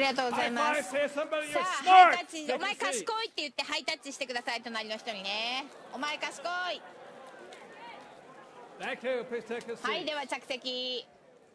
りがとうございます。 High five, say somebody さ you're あ、 smart. ハイタッチ、 Take お前 a 賢 seat. いって言ってハイタッチしてください、隣の人にね。お前賢い。 Thank you. Please take a はい、 seat. では着席。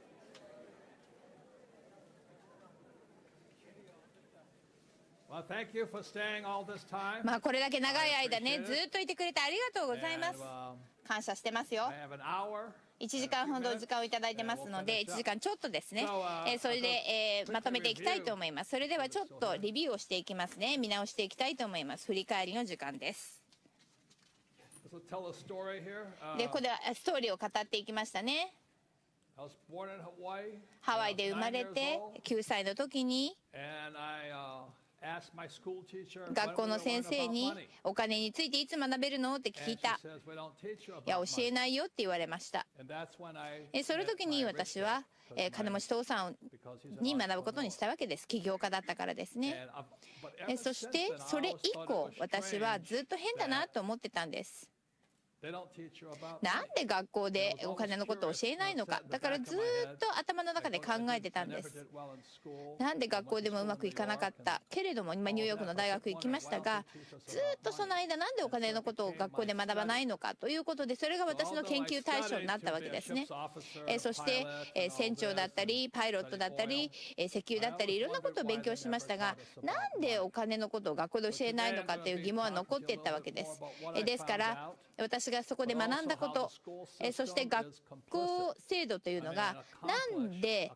Well, thank you for staying all this time. まあこれだけ長い間ね、 I appreciate it. ずっといてくれてありがとうございます。 感謝してますよ。 I have an hour. 1時間ほど時間をいただいてますので、1時間ちょっとですね。それで、まとめていきたいと思います。それではちょっとレビューをしていきますね。見直していきたいと思います。振り返りの時間です。 This will tell a story here. で、ここではストーリーを語っていきましたね。 I was born in Hawaii. ハワイで生まれて9歳の時に And I asked my school teacher, 学校の when 先 we learn 生 about に money. お金についていつ学べるのって聞い And she た。 says, we don't teach you いや about 教え money. ないよって言われました。 And that's when I その met 時に my rich 私 dad, は because 金 my- 持ち父さん because he's an に学ぶことに entrepreneur. したわけです。起業家だったからですね。 And, but ever そし since て then, それ I 以 always thought it 降 was 私は strange ずっと変だなと思ってたんです。 they don't teach you about なん money. で学校でお金のことを教えないのか。だからずっと頭の中で考えてたんです。 なんで学校でもうまくいかなかったけれども、今ニューヨークの大学行きましたが、ずっとその間なんでお金のことを学校で学ばないのかということで、それが私の研究対象になったわけですね。そして船長だったりパイロットだったり石油だったりいろんなことを勉強しましたが、なんでお金のことを学校で教えないのかという疑問は残っていったわけです。ですから私がそこで学んだこと、そして学校制度というのがなんで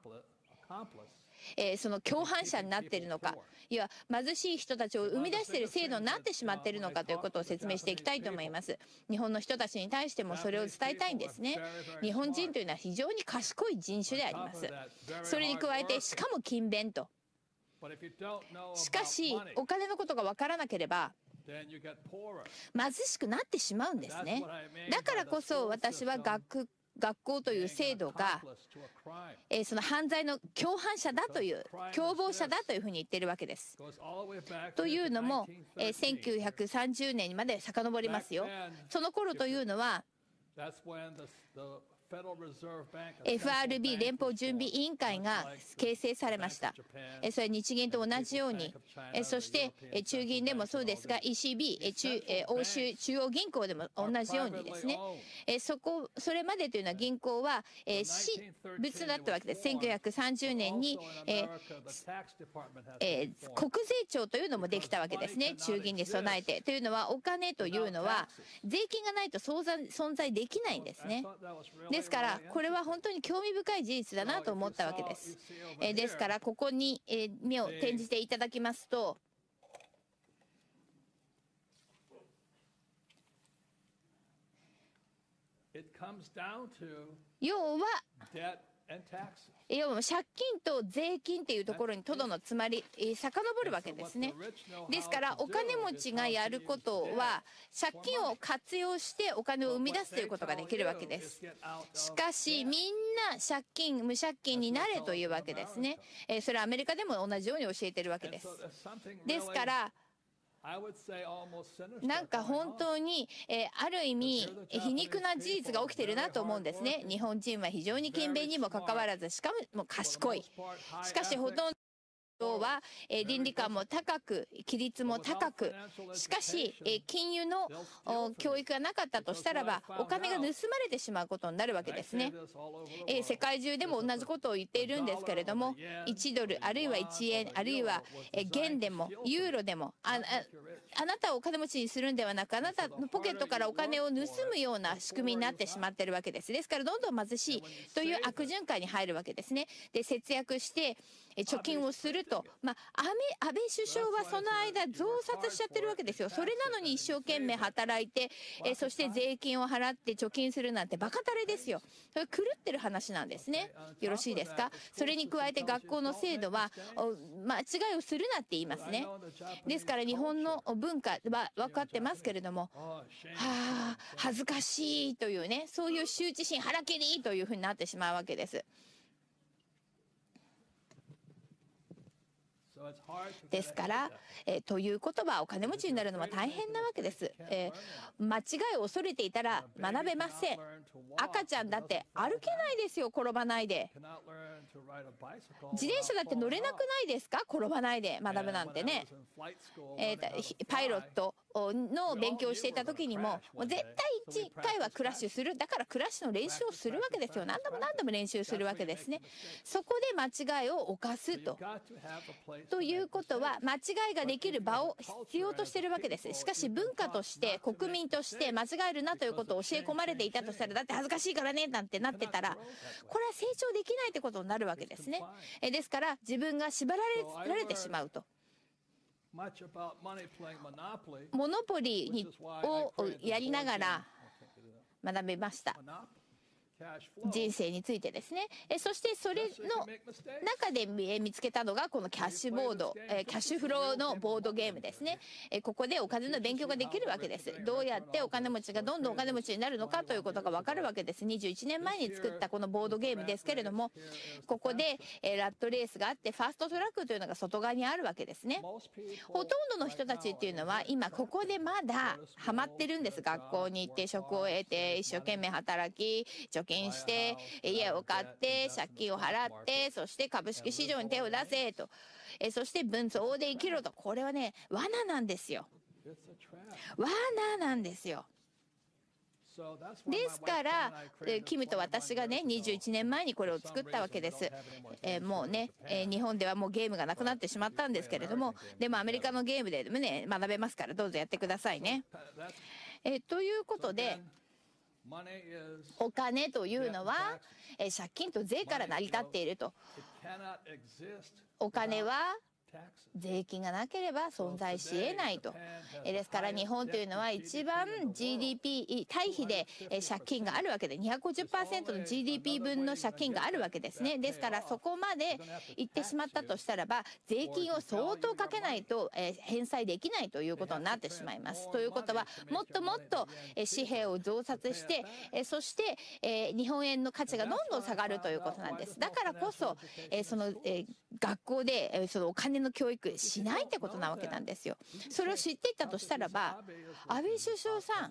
その共犯者になっているのか、いや貧しい人たちを生み出している制度になってしまっているのかということを説明していきたいと思います。日本の人たちに対してもそれを伝えたいんですね。日本人というのは非常に賢い人種であります。それに加えてしかも勤勉と。しかしお金のことが分からなければ貧しくなってしまうんですね。だからこそ私は学校という制度がその犯罪の共犯者だという共謀者だというふうに言っているわけです。というのも1930年にまで遡りますよ。その頃というのはFRB 連邦準備委員会が形成されました。それは日銀と同じように、そして中銀でもそうですが ECB 欧州中央銀行でも同じようにですね、それまでというのは銀行は私物だったわけです。1930年に国税庁というのもできたわけですね。中銀に備えてというのはお金というのは税金がないと存在できないんですね。ですからこれは本当に興味深い事実だなと思ったわけです。ですからここに目を転じていただきますと、要は借金と税金というところにとどのつまり遡るわけですね。ですからお金持ちがやることは借金を活用してお金を生み出すということができるわけです。しかしみんな無借金になれというわけですね。それはアメリカでも同じように教えているわけです。ですからなんか本当にある意味皮肉な事実が起きているなと思うんですね。日本人は非常に勤勉にもかかわらずしかも賢い。しかしほとんどは倫理観も高く規律も高く、しかし金融の教育がなかったとしたらばお金が盗まれてしまうことになるわけですね。世界中でも同じことを言っているんですけれども、1ドルあるいは1円あるいは元でもユーロでもあなたをお金持ちにするんではなく、あなたのポケットからお金を盗むような仕組みになってしまっているわけです。ですからどんどん貧しいという悪循環に入るわけですね。で節約して貯金をすると、安倍首相はその間増刷しちゃってるわけですよ。それなのに一生懸命働いてそして税金を払って貯金するなんてバカたれですよ。それ狂ってる話なんですね。よろしいですか。それに加えて学校の制度は間違いをするなって言いますね。ですから日本の文化は分かってますけれども、恥ずかしいというね、そういう羞恥心腹切りというふうになってしまうわけです。 ですから、ということはお金持ちになるのは大変なわけです。間違いを恐れていたら学べません。赤ちゃんだって歩けないですよ、転ばないで。自転車だって乗れなくないですか、転ばないで学ぶなんてね。パイロットの勉強をしていた時にも絶対1回はクラッシュする。だからクラッシュの練習をするわけですよ。何度も何度も練習するわけですね。そこで間違いを犯すということは、間違いができる場を必要としているわけです。しかし文化として国民として間違えるなということを教え込まれていたとしたら、だって恥ずかしいからねなんてなってたら、これは成長できないってことになるわけですね。ですから自分が縛られてしまうと。モノポリをやりながら学べました。人生についてですね。そしてそれの中で見つけたのがこのキャッシュボード、キャッシュフローのボードゲームですね。ここでお金の勉強ができるわけです。どうやってお金持ちがどんどんお金持ちになるのかということが分かるわけです。21年前に作ったこのボードゲームですけれども、ここでラットレースがあって、ファーストトラックというのが外側にあるわけですね。ほとんどの人たちっていうのは今ここでまだハマってるんです。学校に行って職を得て一生懸命働き、貯金して家を買って借金を払って、そして株式市場に手を出せと、そして分相応で生きろと。これはね、罠なんですよ。罠なんですよ。ですからキムと私がね、21年前にこれを作ったわけです。もうね、日本ではもうゲームがなくなってしまったんですけれども、でもアメリカのゲームでもね学べますから、どうぞやってくださいね。ということで、お金というのは借金と税から成り立っていると。お金は税金がなければ存在し得ないと。ですから日本というのは一番 GDP 対比で借金があるわけで、250% の GDP 分の借金があるわけですね。ですからそこまで行ってしまったとしたらば、税金を相当かけないと返済できないということになってしまいます。ということは、もっともっと紙幣を増刷して、そして日本円の価値がどんどん下がるということなんです。だからこそその学校でそのお金の教育しないってことなわけなんですよ。それを知っていたとしたらば、安倍首相さん、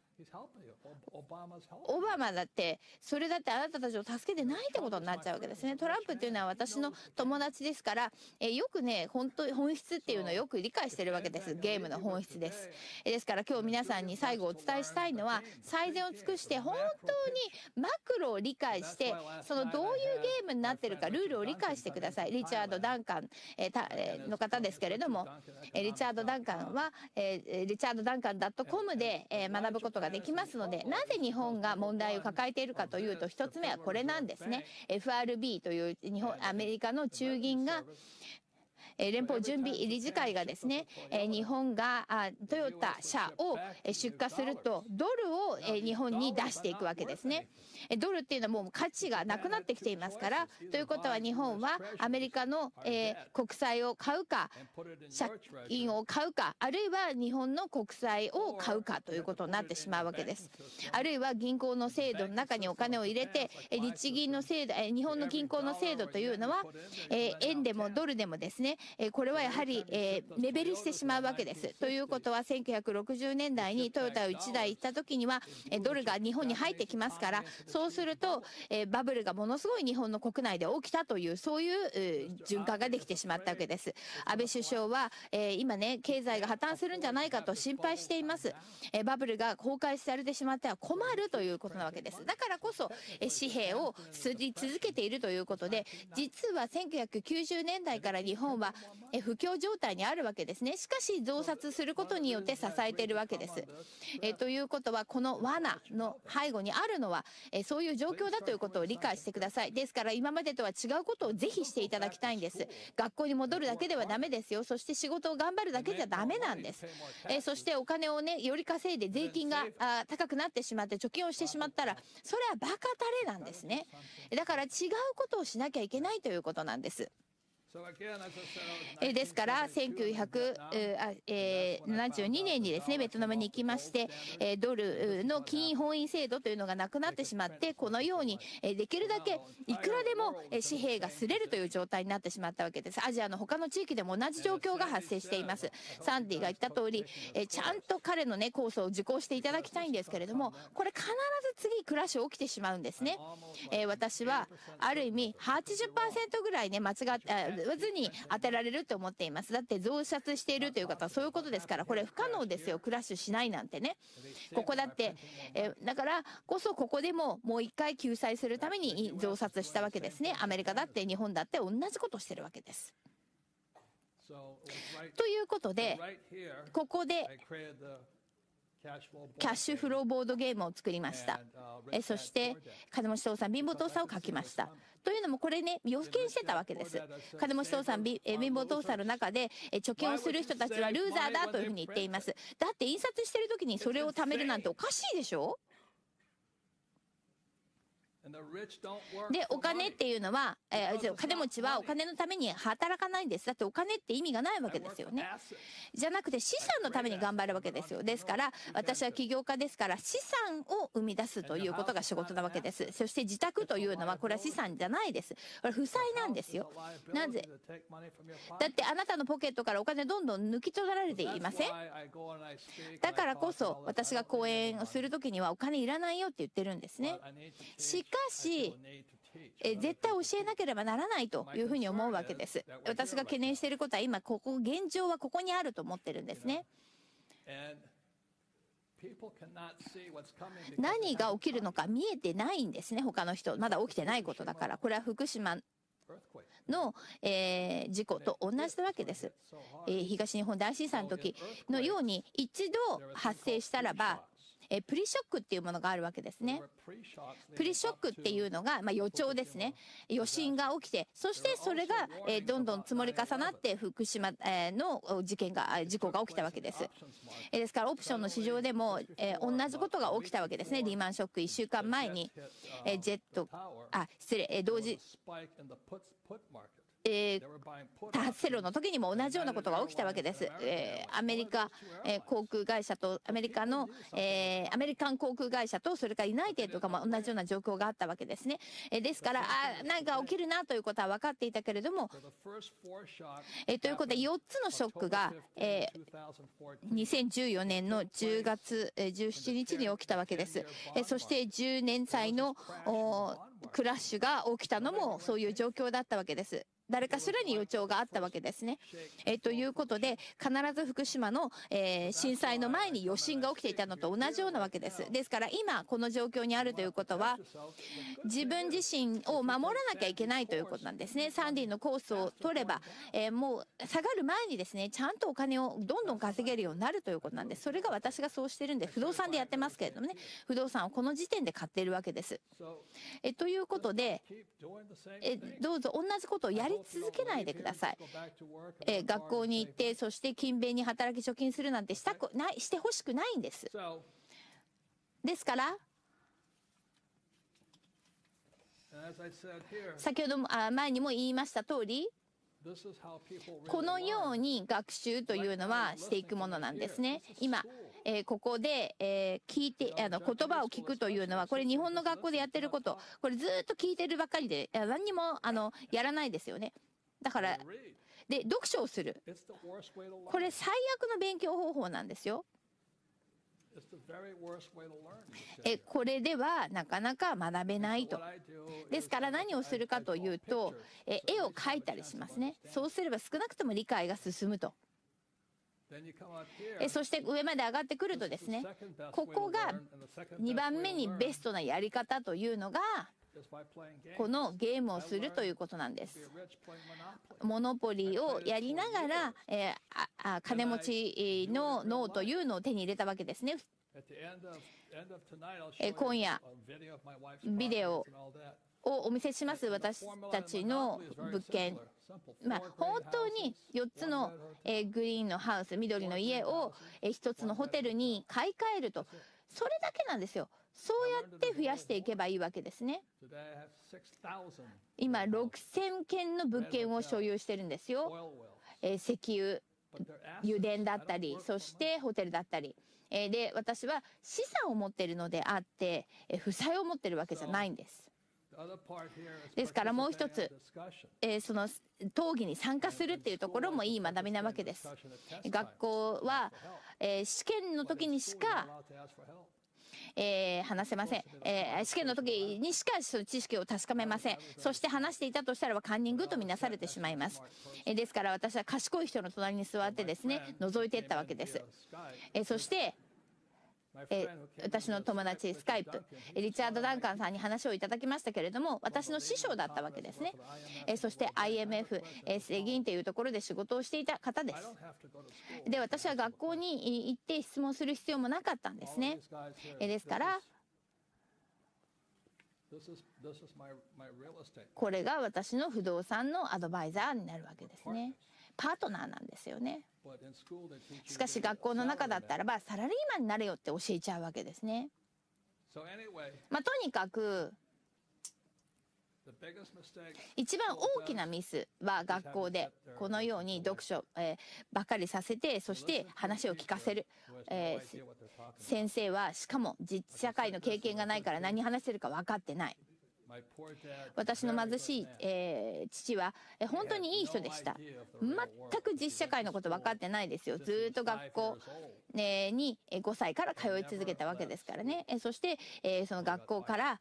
オバマだってそれだってあなたたちを助けてないってことになっちゃうわけですね。トランプっていうのは私の友達ですから、よくね、本質っていうのをよく理解してるわけです。ゲームの本質です。ですから今日皆さんに最後お伝えしたいのは、最善を尽くして本当にマクロを理解して、そのどういうゲームになってるかルールを理解してください。リチャード・ダンカンの方ですけれども、リチャード・ダンカンはリチャード・ダンカン .com で学ぶことができますので、なぜ日本が問題を抱えているかというと、一つ目はこれなんですね。 FRB というアメリカの中銀が、連邦準備理事会がですね、日本がトヨタ車を出荷するとドルを日本に出していくわけですね。ドルっていうのはもう価値がなくなってきていますから、ということは日本はアメリカの国債を買うか、借金を買うか、あるいは日本の国債を買うかということになってしまうわけです。あるいは銀行の制度の中にお金を入れて、日銀の制度、日本の銀行の制度というのは円でもドルでもですね、これはやはり目減りしてしまうわけです。ということは1960年代にトヨタを1台行った時にはドルが日本に入ってきますから、そうするとバブルがものすごい日本の国内で起きたという、そういう循環ができてしまったわけです。安倍首相は今ね、経済が破綻するんじゃないかと心配しています。バブルが崩壊されてしまっては困るということなわけです。だからこそ紙幣を吸い続けているということで、実は1990年代から日本は不況状態にあるわけですね。しかし増刷することによって支えているわけです。ということは、この罠の背後にあるのはそういう状況だということを理解してください。ですから今までとは違うことをぜひしていただきたいんです。学校に戻るだけではダメですよ。そして仕事を頑張るだけじゃダメなんです。そしてお金をね、より稼いで税金が高くなってしまって貯金をしてしまったら、それはバカたれなんですね。だから違うことをしなきゃいけないということなんです。 ですから1972年にですねベトナムに行きまして、ドルの金本位制度というのがなくなってしまって、このようにできるだけいくらでも紙幣が擦れるという状態になってしまったわけです。アジアの他の地域でも同じ状況が発生しています。サンディが言った通り、ちゃんと彼のねコースを受講していただきたいんですけれども、これ必ず次クラッシュ起きてしまうんですね。私はある意味 80% ぐらいね間違ずに当てられると思っています。だって増刷しているという方はそういうことですから、これ不可能ですよ、クラッシュしないなんてね。ここだって、だからこそここでももう一回救済するために増刷したわけですね。アメリカだって日本だって同じことをしてるわけです。ということで、ここでキャッシュフローボードゲームを作りました。そして金持ち父さん貧乏父さんを書きました。というのもこれね予見してたわけです。金持ち父さん貧乏父さんの中で貯金をする人たちはルーザーだというふうに言っています。だって印刷してる時にそれを貯めるなんておかしいでしょ。でお金っていうのは、金持ちはお金のために働かないんです。だってお金って意味がないわけですよね。じゃなくて資産のために頑張るわけですよ。ですから私は起業家ですから資産を生み出すということが仕事なわけです。そして自宅というのはこれは資産じゃないです。これ負債なんですよ。なぜだってあなたのポケットからお金どんどん抜き取られていません？だからこそ私が講演をするときにはお金いらないよって言ってるんですね。しかし絶対教えなければならないというふうに思うわけです。私が懸念していることは今現状はここにあると思ってるんですね。何が起きるのか見えてないんですね。他の人まだ起きてないことだから。これは福島の、事故と同じなわけです。東日本大震災の時のように一度発生したらばプリショックっていうものがあるわけですね。プリショックっていうのが、予兆ですね。余震が起きて、そしてそれが、どんどん積もり重なって福島の事故が起きたわけです。ですからオプションの市場でも同じことが起きたわけですね。リーマンショック1週間前に同時テロの時にも同じようなことが起きたわけです。アメリカ航空会社とアメリカン航空会社とそれからユナイテッドが同じような状況があったわけですね。ですから何か起きるなということは分かっていたけれども、ということで4つのショックが2014年の10月17日に起きたわけです。そして10年債のクラッシュが起きたのもそういう状況だったわけです。誰かしらに予兆があったわけですね。ということで必ず福島の、震災の前に余震が起きていたのと同じようなわけです。ですから今この状況にあるということは自分自身を守らなきゃいけないということなんですね。サンディのコースを取れば、もう下がる前にですねちゃんとお金をどんどん稼げるようになるということなんです。それが私がそうしてるんで不動産でやってますけれどもね、不動産をこの時点で買っているわけです。ということでどうぞ同じことをやり続けないでください。学校に行ってそして勤勉に働き貯金するなんてしてほしくないんです。ですから先ほど前にも言いました通り、このように学習というのはしていくものなんですね。今ここで聞いて言葉を聞くというのはこれ日本の学校でやってること、これずっと聞いてるばかりで何にもやらないですよね。だからで読書をする、これ最悪の勉強方法なんですよ。これではなかなか学べないと。ですから何をするかというと絵を描いたりしますね。そうすれば少なくとも理解が進むと。そして上まで上がってくるとですね、ここが2番目にベストなやり方というのがこのゲームをするということなんです。モノポリーをやりながら、金持ちの脳というのを手に入れたわけですね。今夜ビデオをお見せします。私たちの物件、本当に4つのグリーンのハウス、緑の家を1つのホテルに買い替えると、それだけなんですよ。 そうやって増やしていけばいいわけですね。 Today I have 6,000 今6000件の物件を所有してるんですよ。 oil wells. 石油、 But they're 油 assets. 田だ I った don't り、 work そ for してホテルだったり、で私は資産を持っているのであって、負債を持っているわけじゃないんです。 The other part here is ですからもう一 participating つ in discussion. その討議に参加するっていうところもいい学びなわけです。学校は、試験の時にし School, you're か allowed to ask for help. 話せません。試験の時にしかその知識を確かめません。そして話していたとしたらばカンニングとみなされてしまいます。ですから私は賢い人の隣に座ってですね、覗いていったわけです。そして私の友達スカイプリチャード・ダンカンさんに話をいただきましたけれども、私の師匠だったわけですね。そして IMF 世銀というところで仕事をしていた方で I す。 don't have to go to school. で私は学校に行って質問する必要もなかったんですね。 These guys here, ですから this is my real estate. これが私の不動産のアドバイザーになるわけですね。パートナーなんですよね。 But in school they teach you しかし to be a 学校の中だっ salary たらばサラリーマンになれよって教えちゃうわけですね。 man. So anyway, とにかく the biggest mistake 一番大きなミスは学校でこのように読書、ばかりさせて、そして話を聞かせる、 who has no idea what they're talking about. 先生はしかも実社会の経験がないから何話せるか分かってない。 My poor dad, 私の very 貧しい good man. 父は本当にいい人でした。全く実社会のこと分かってないですよ。ずーっと学校に5歳から通い続けたわけですからね。そしてその学校から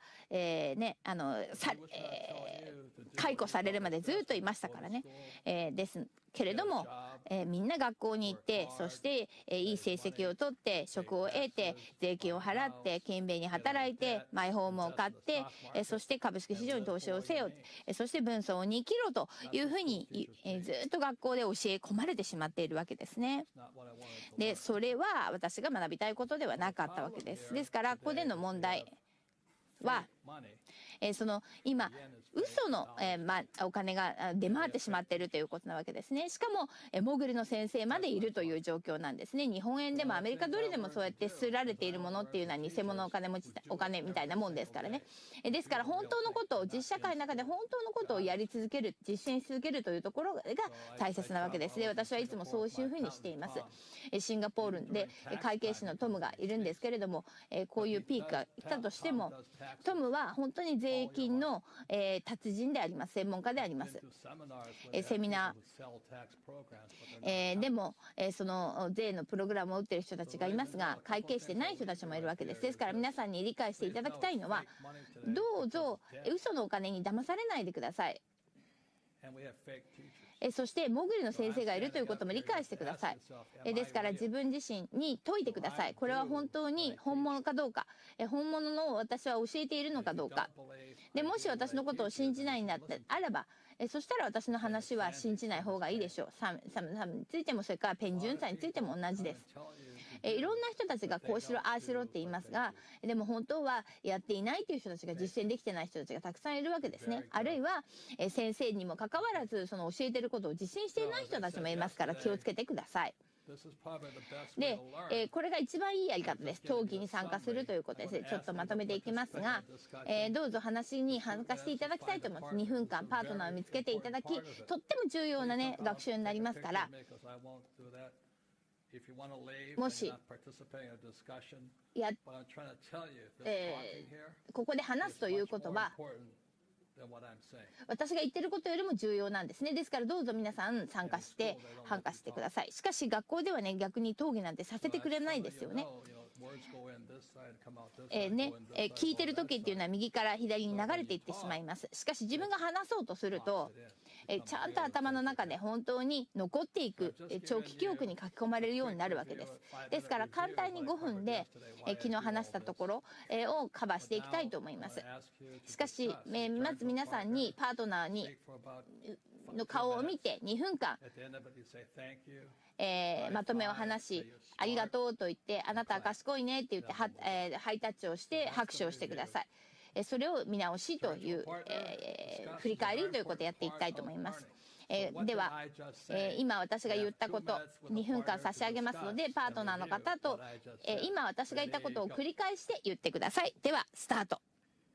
解雇されるまでずっといましたからね。ですけれどもみんな学校に行って、そしていい成績を取って職を得て税金を払って懸命に働いてマイホームを買って、そして株式市場に投資をせよ、そして分相応に生きろというふうにずっと学校で教え込まれてしまっているわけですね。 Not what I wanted to でそれは私が学びたいことではなかったわけです。ですからここでの問題は money. その今嘘のお金が出回ってしまっているということなわけですね。しかもモグリの先生までいるという状況なんですね。日本円でもアメリカドルでもそうやって刷られているものっていうのは偽物のお金みたいなもんですからね。ですから本当のことを実社会の中で本当のことをやり続ける、実践し続けるというところが大切なわけです。で私はいつもそういうふうにしています。シンガポールで会計士のトムがいるんですけれども、こういうピークが来たとしてもトムは本当に税金の達人であります。専門家であります。セミナーでもその税のプログラムを打っている人たちがいますが、会計士でない人たちもいるわけです。ですから皆さんに理解していただきたいのは、どうぞ嘘のお金に騙されないでください。そしてモグリの先生がいるということも理解してください。ですから自分自身に問いてください。これは本当に本物かどうか、本物の私は教えているのかどうか。でもし私のことを信じないんだってあれば、そしたら私の話は信じない方がいいでしょう。サムについても、それからペンジュンさんについても同じです。いろんな人たちがこうしろああしろって言いますが、でも本当はやっていないという人たちが、実践できてない人たちがたくさんいるわけですね。あるいは先生にもかかわらずその教えてることを実践していない人たちもいますから、気をつけてください。で、これが一番いいやり方です。討議に参加するということです。ちょっとまとめていきますが、どうぞ話に参加していただきたいと思います。2分間パートナーを見つけていただき、とっても重要なね学習になりますから、もしここで話すということは私が言ってることよりも重要なんですね。ですからどうぞ皆さん参加してください。しかし学校ではね、逆に討議なんてさせてくれないですよね。聞いてる時っていうのは右から左に流れていってしまいます。しかし自分が話そうとするとちゃんと頭の中で本当に残っていく長期記憶に書き込まれるようになるわけです。ですから簡単に5分で昨日話したところをカバーしていきたいと思います。しかしまず皆さんにパートナーの顔を見て2分間まとめを話し、ありがとうと言って、あなたは賢いねって言ってハイタッチをして拍手をしてください。 それを見直しという、振り返りということをやっていきたいと思います。では、今私が言ったこと2分間差し上げますので、パートナーの方と、今私が言ったことを繰り返して言ってください。ではスタート。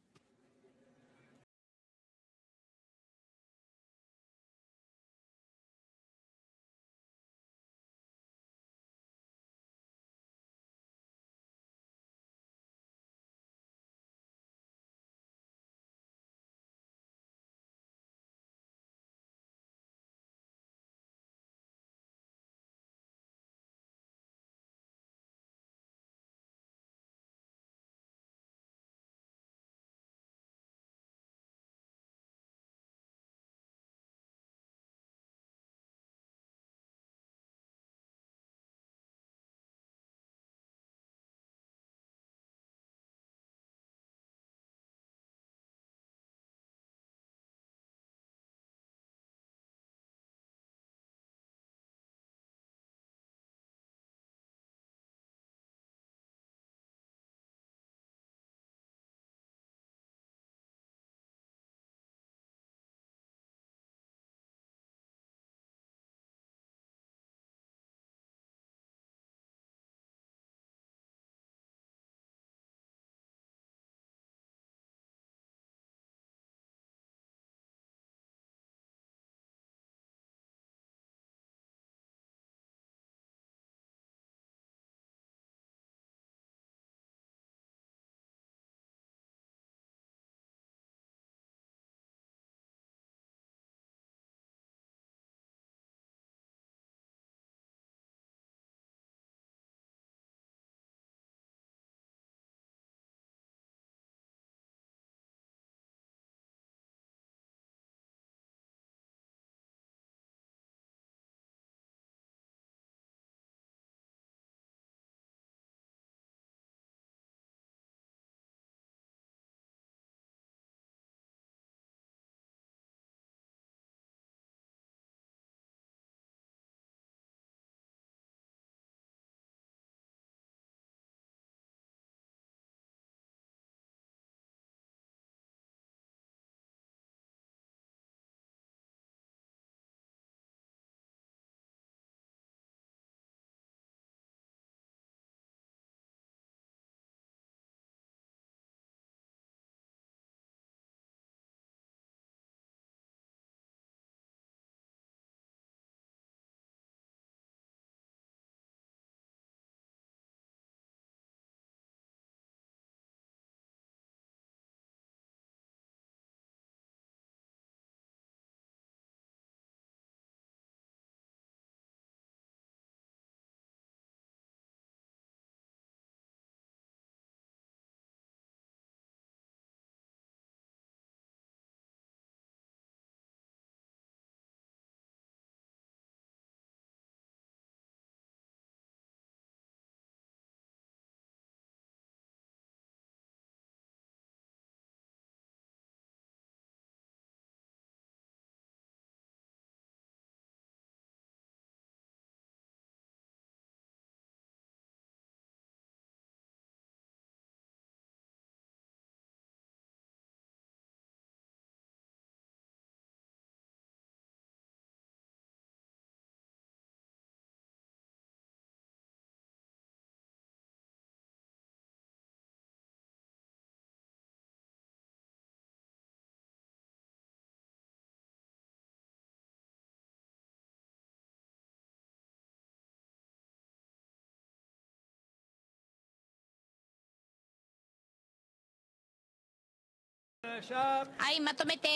はい、まとめて。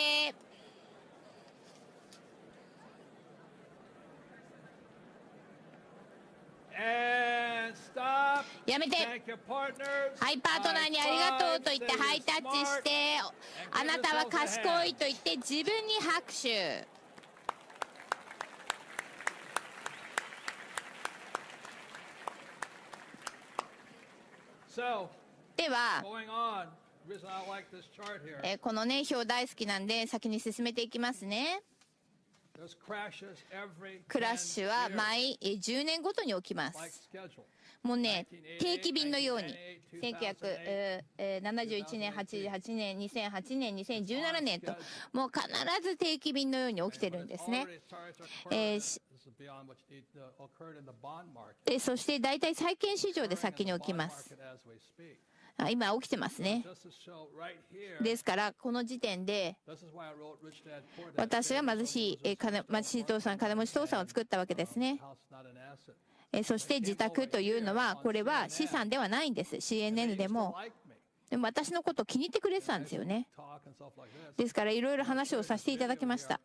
やめて。はい、パートナーにありがとうと言ってハイタッチして、あなたは賢いと言って自分に拍手。では、このね、表大好きなんで先に進めていきますね。クラッシュは毎10年ごとに起きます。 もうね、定期便のように、1971年、88年、2008年、2017年と、もう必ず定期便のように起きてるんですね。そして大体債券市場で先に起きます。今起きてますね。ですからこの時点で私が貧しい貧しい父さん、金持ち父さんを作ったわけですね。そして自宅というのはこれは資産ではないんです。 CNN でも私のことを気に入ってくれてたんですよね。ですからいろいろ話をさせていただきました。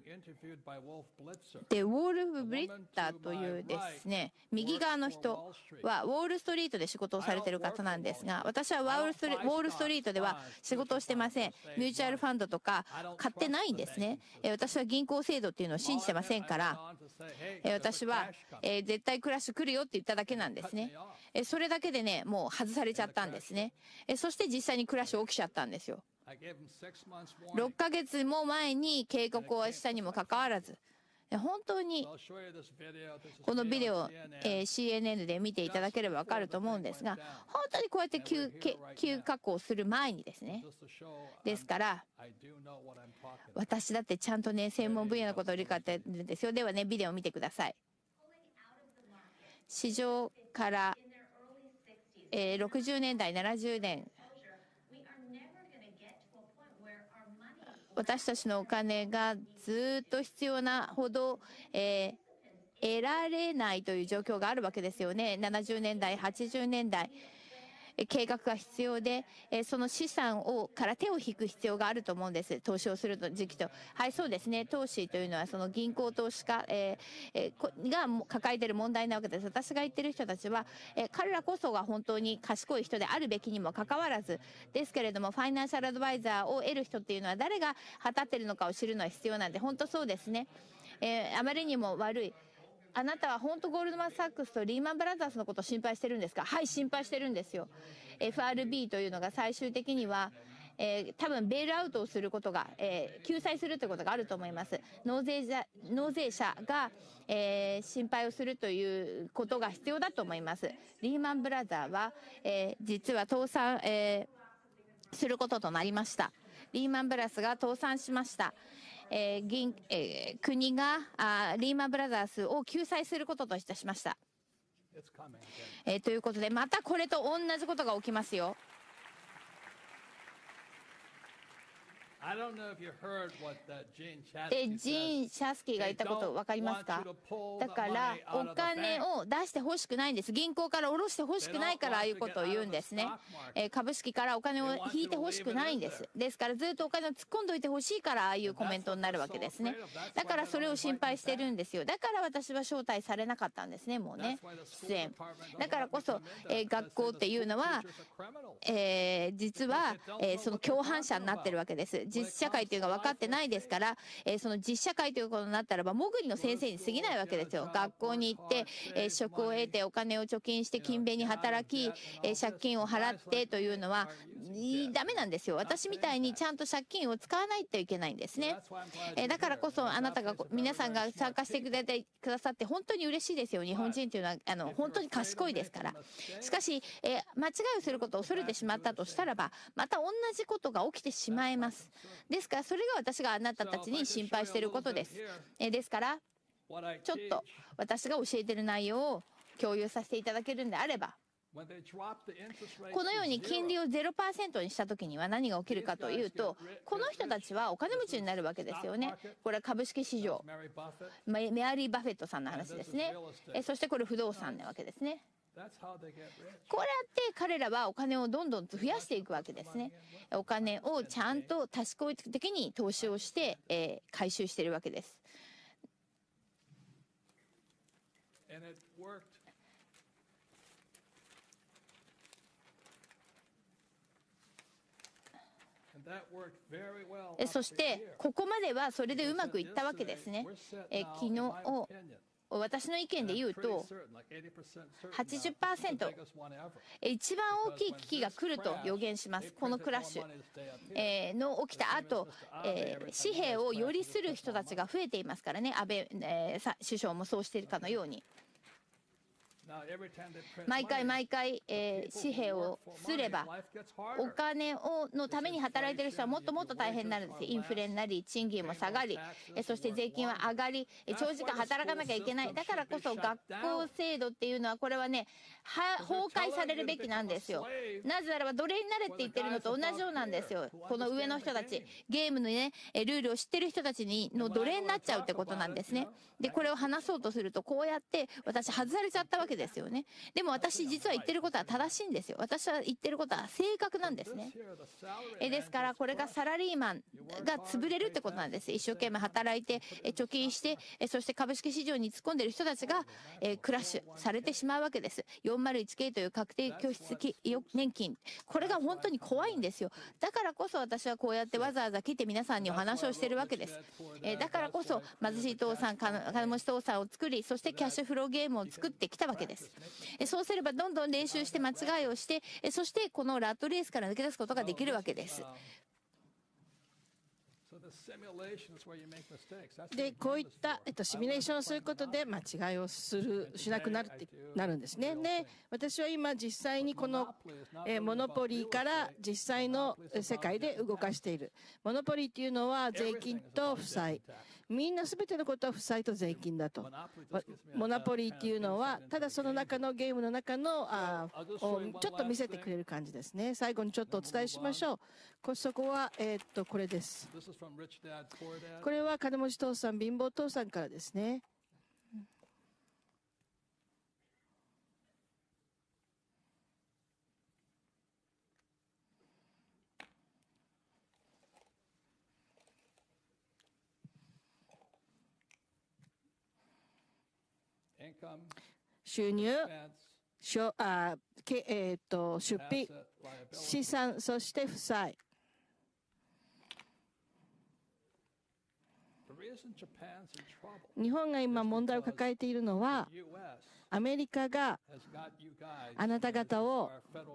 でウォールフ・ブリッターというですね、右側の人はウォールストリートで仕事をされている方なんですが、私はウォールストリートでは仕事をしてません。ミューチュアルファンドとか買ってないんですね。私は銀行制度っていうのを信じてませんから、私は絶対クラッシュ来るよって言っただけなんですね。それだけでね、もう外されちゃったんですね。そして実際にクラッシュ起きちゃったんですよ。6ヶ月も前に警告をしたにもかかわらず、本当にこのビデオ、CNN で見ていただければ分かると思うんですが、本当にこうやって急加工する前にですね。ですから私だってちゃんとね、専門分野のことを理解してるんですよ。ではね、ビデオを見てください。市場から60年代、70年、私たちのお金がずっと必要なほど、得られないという状況があるわけですよね。70年代、80年代、計画が必要で、その資産から手を引く必要があると思うんです。投資をする時期と。はい、そうですね。投資というのはその銀行投資家、が抱えている問題なわけです。私が言ってる人たちは、彼らこそが本当に賢い人であるべきにもかかわらずですけれども、ファイナンシャルアドバイザーを得る人っていうのは誰が果たっているのかを知るのは必要なんで、本当そうですね。あまりにも悪い。あなたは本当ゴールドマン・サックスとリーマン・ブラザーズのことを心配してるんですか？はい、心配してるんですよ。FRB というのが最終的には、多分ベールアウトをすることが、救済するということがあると思います。納税者が、心配をするということが必要だと思います。リーマン・ブラザーは、実は倒産、することとなりました。リーマン・ブラスが倒産しました。国がリーマン・ブラザーズを救済することといたしました。ということで、またこれと同じことが起きますよ。ジーン・シャスキーが言ったこと分かりますか？だからお金を出してほしくないんです。銀行から下ろしてほしくないからああいうことを言うんですね。株式からお金を引いてほしくないんです。ですからずっとお金を突っ込んどいてほしいからああいうコメントになるわけですね。だからそれを心配してるんですよ。だから私は招待されなかったんですね、もうね、出演。だからこそ、学校っていうのは、実は、その共犯者になってるわけです。実社会というのが分かってないですから、その実社会ということになったらば、もぐりの先生に過ぎないわけですよ。学校に行って、職を得て、お金を貯金して、勤勉に働き、借金を払ってというのは、ダメなんですよ。私みたいにちゃんと借金を使わないといけないんですね。だからこそ、あなたが、皆さんが参加してくださって、本当に嬉しいですよ。日本人というのは、本当に賢いですから。しかし、間違いをすることを恐れてしまったとしたらば、また同じことが起きてしまいます。ですから、それが私があなたたちに心配していることです。ですから、ちょっと私が教えている内容を共有させていただけるんであれば、このように金利を 0% にしたときには何が起きるかというと、この人たちはお金持ちになるわけですよね。これは株式市場、メアリー・バフェットさんの話ですね。そしてこれ不動産なわけですね。こうやって彼らはお金をどんどん増やしていくわけですね。お金をちゃんと賢い的に投資をして、回収しているわけです。そしてここまではそれでうまくいったわけですね。昨日私の意見で言うと 80%、 一番大きい危機が来ると予言します。このクラッシュ、の起きた後、紙幣をよりする人たちが増えていますからね。安倍、首相もそうしているかのように。 毎回毎回、紙幣をすればお金のために働いている人はもっともっと大変になるんです。インフレになり賃金も下がり、そして税金は上がり、長時間働かなきゃいけない。だからこそ学校制度っていうのはこれはね崩壊されるべきなんですよ。なぜならば奴隷になれって言ってるのと同じようなんですよ。この上の人たち、ゲームのねルールを知ってる人たちの奴隷になっちゃうってことなんですね。でこれを話そうとするとこうやって私外されちゃったわけですよね。でも私実は言ってることは正しいんですよ。私は言ってることは正確なんですね。ですからこれがサラリーマンが潰れるってことなんです。一生懸命働いて貯金してそして株式市場に突っ込んでる人たちがクラッシュされてしまうわけです。 401k という確定拠出年金、これが本当に怖いんですよ。だからこそ私はこうやってわざわざ来て皆さんにお話をしているわけです。だからこそ貧しい父さん金持ち父さんを作り、そしてキャッシュフローゲームを作ってきたわけです。そうすればどんどん練習して間違いをして、そしてこのラットレースから抜け出すことができるわけです。 でこういった、シミュレーションをすることで間違いをしなくなるってなるんですね。で私は今実際にこの、モノポリーから実際の世界で動かしている。モノポリーっていうのは税金と負債、みんな全てのことは負債と税金だと。モノポリーっていうのはただその中のゲームの中のをちょっと見せてくれる感じですね。最後にちょっとお伝えしましょう。そこはこれです。これは金持ち父さん貧乏父さんからですね。収入、出費、資産、そして負債。日本が今問題を抱えているのは、アメリカがあなた方を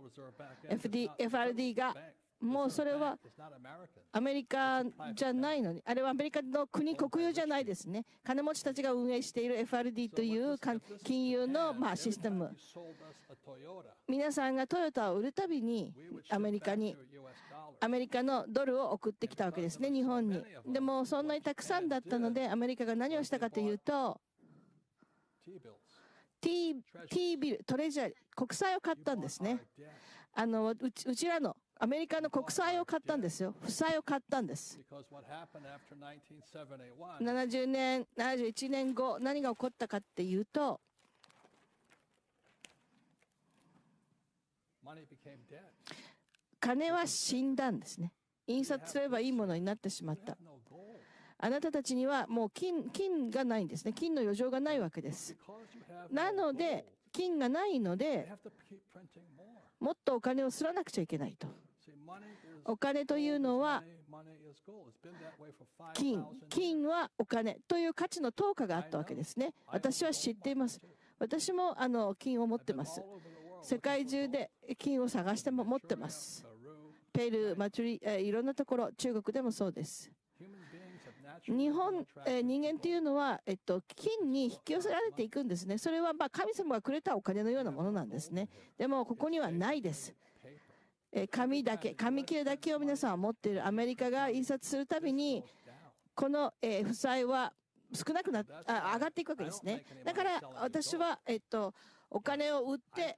FRD がもうそれはアメリカじゃないのに、あれはアメリカの国有じゃないですね。金持ちたちが運営している FRD という金融のシステム。皆さんがトヨタを売るたびにアメリカのドルを送ってきたわけですね、日本に。でもそんなにたくさんだったのでアメリカが何をしたかというと T ビル、トレジャー、国債を買ったんですね。うちらのアメリカの国債を買ったんですよ。負債を買ったんです。70年、71年後、何が起こったかっていうと、金は死んだんですね。印刷すればいいものになってしまった。あなたたちにはもう金がないんですね。金の余剰がないわけです。なので、金がないので、もっとお金をすらなくちゃいけないと。お金というのは金はお金という価値の等価があったわけですね。私は知っています。私も金を持ってます。世界中で金を探しても持ってます。ペルー、マチュリ、いろんなところ、中国でもそうです。人間というのは、金に引き寄せられていくんですね。それは神様がくれたお金のようなものなんですね。でもここにはないです。紙切れだけを皆さんは持っている。アメリカが印刷するたびにこの負債は少なく上がっていくわけですね。だから私はお金を売って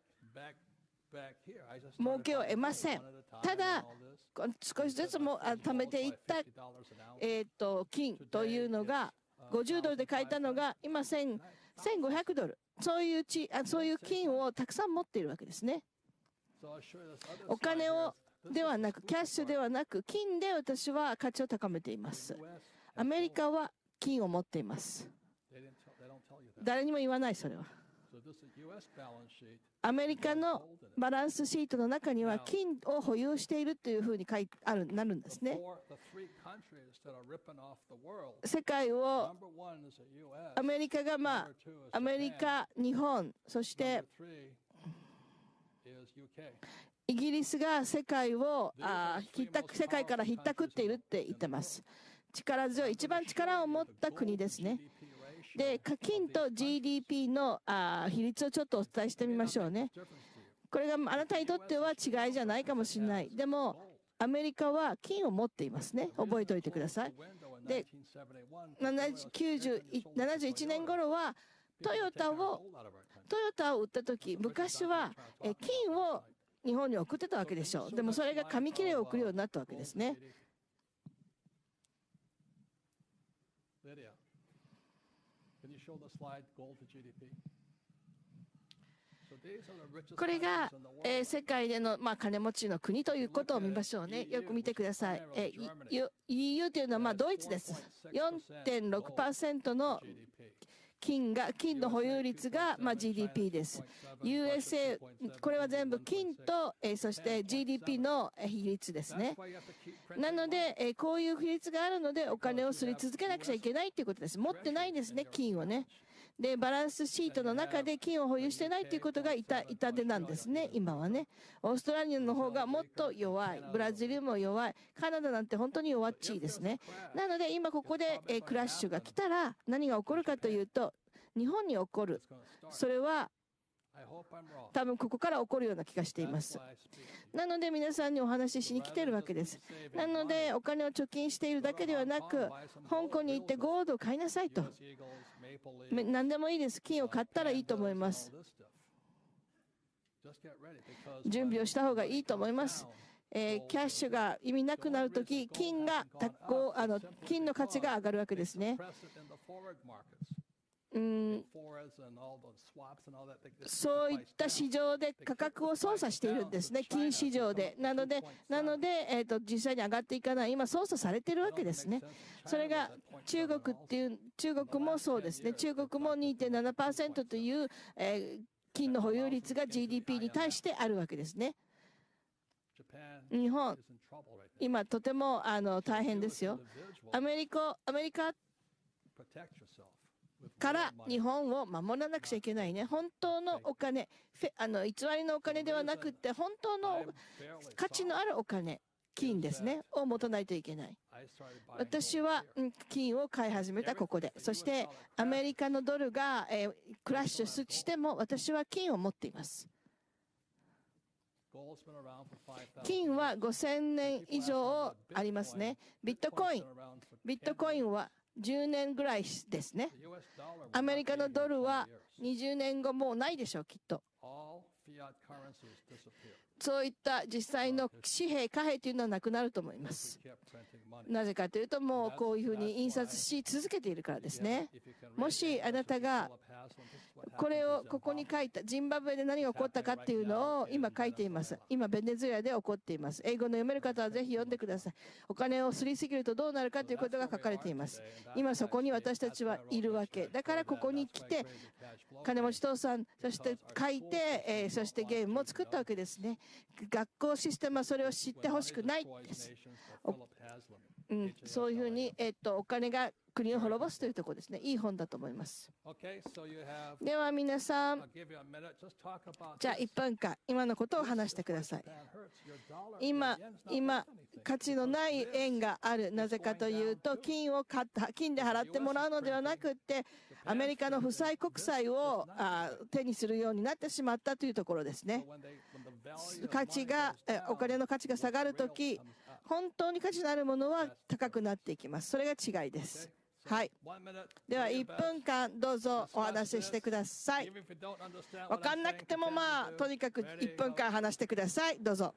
儲けを得ません。ただ少しずつも貯めていった金というのが50ドルで買えたのが今1500ドル、そういう金をたくさん持っているわけですね。お金ではなく、キャッシュではなく、金で私は価値を高めています。アメリカは金を持っています。誰にも言わない、それは。アメリカのバランスシートの中には金を保有しているというふうになるんですね。世界をアメリカがアメリカ、日本、そしてイギリスが世界からひったくっているって言ってます。一番力を持った国ですね。 で、金と GDP の比率をちょっとお伝えしてみましょうね。これがあなたにとっては違いじゃないかもしれない。でも、アメリカは金を持っていますね。覚えておいてください。で、71年頃はトヨタを売った時、昔は金を日本に送ってたわけでしょう。でもそれが紙切れを送るようになったわけですね。これが世界での金持ちの国ということを見ましょうね。よく見てください。EU というのはドイツです。4.6% の金の保有率がGDP です。USA、これは全部金とそして GDP の比率ですね。なのでこういう比率があるのでお金をすり続けなくちゃいけないということです。持ってないですね、金をね。で、バランスシートの中で金を保有してないということが痛手なんですね、今はね。オーストラリアの方がもっと弱い。ブラジルも弱い。カナダなんて本当に弱っちいですね。なので今ここでクラッシュが来たら何が起こるかというと、日本に起こる。それは多分ここから起こるような気がしています。なので皆さんにお話ししに来ているわけです。なのでお金を貯金しているだけではなく、香港に行ってゴールドを買いなさいと。何でもいいです。金を買ったらいいと思います。準備をした方がいいと思います。キャッシュが意味なくなるとき、金の価値が上がるわけですね。そういった市場で価格を操作しているんですね、金市場で。なので、実際に上がっていかない、今、操作されているわけですね。それが中国もそうですね、中国も 2.7% という、金の保有率が GDP に対してあるわけですね。日本、今、とても大変ですよ。アメリカから日本を守らなくちゃいけないね。本当のお金、偽りのお金ではなくて、本当の価値のあるお金、金ですね、を持たないといけない。私は金を買い始めたここで。そして、アメリカのドルがクラッシュしても、私は金を持っています。金は5000年以上ありますね。ビットコインは10年ぐらいですね。アメリカのドルは20年後もうないでしょう、きっと。そういった実際の紙幣、貨幣というのはなくなると思います。なぜかというと、もうこういうふうに印刷し続けているからですね。もしあなたがこれをここに書いた、ジンバブエで何が起こったかっていうのを今書いています。今、ベネズエラで起こっています。英語の読める方はぜひ読んでください。お金をすりすぎるとどうなるかということが書かれています。今そこに私たちはいるわけ。だからここに来て、金持ち父さん、そして書いて、そしてゲームも作ったわけですね。学校システムはそれを知ってほしくないです。そういうふうに、お金が国を滅ぼすというところですね。いい本だと思います。では皆さん、じゃあ1分間、今のことを話してください。今、価値のない円がある。なぜかというと、金で払ってもらうのではなくて、アメリカの負債国債を手にするようになってしまったというところですね。お金の価値が下がるとき、本当に価値のあるものは高くなっていきます。それが違いです。はい。では1分間どうぞお話ししてください。分かんなくてもとにかく1分間話してください。どうぞ。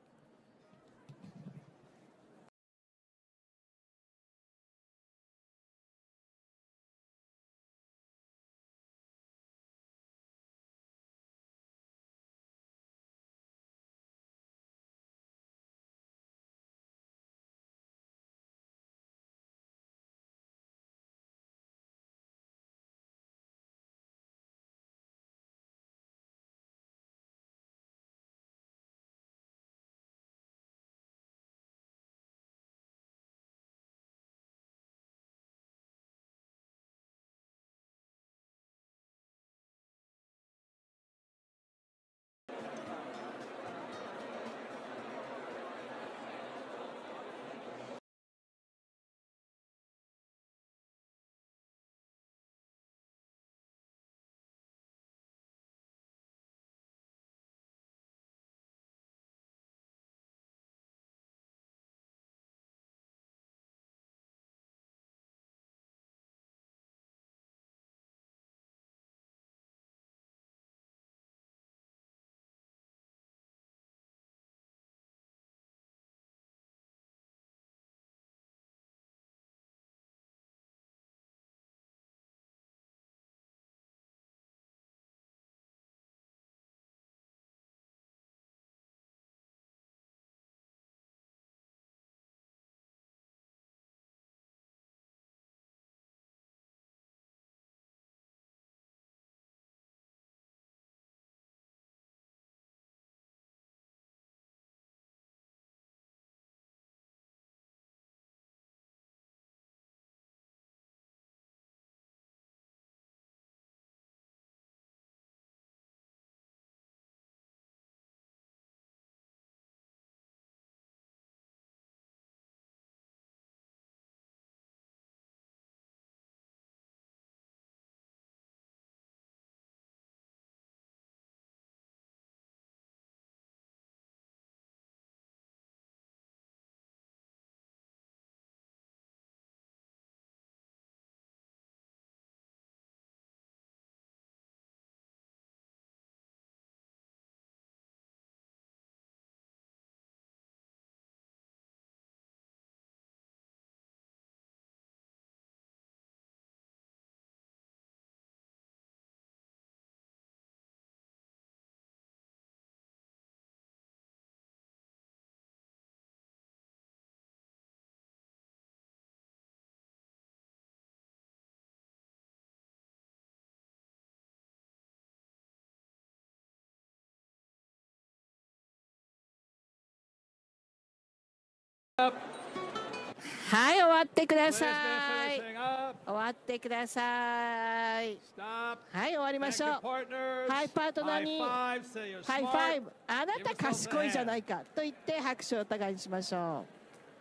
はい、終わってくだ Please さ be い。 finishing up. 終わってください。 Stop. はい、終わりま Thank しょ your う。 partners. はい、パートナー High に five. Say you're ハイファ smart. イブ、あなた賢いじゃないかと言って拍手をお互いにしましょう。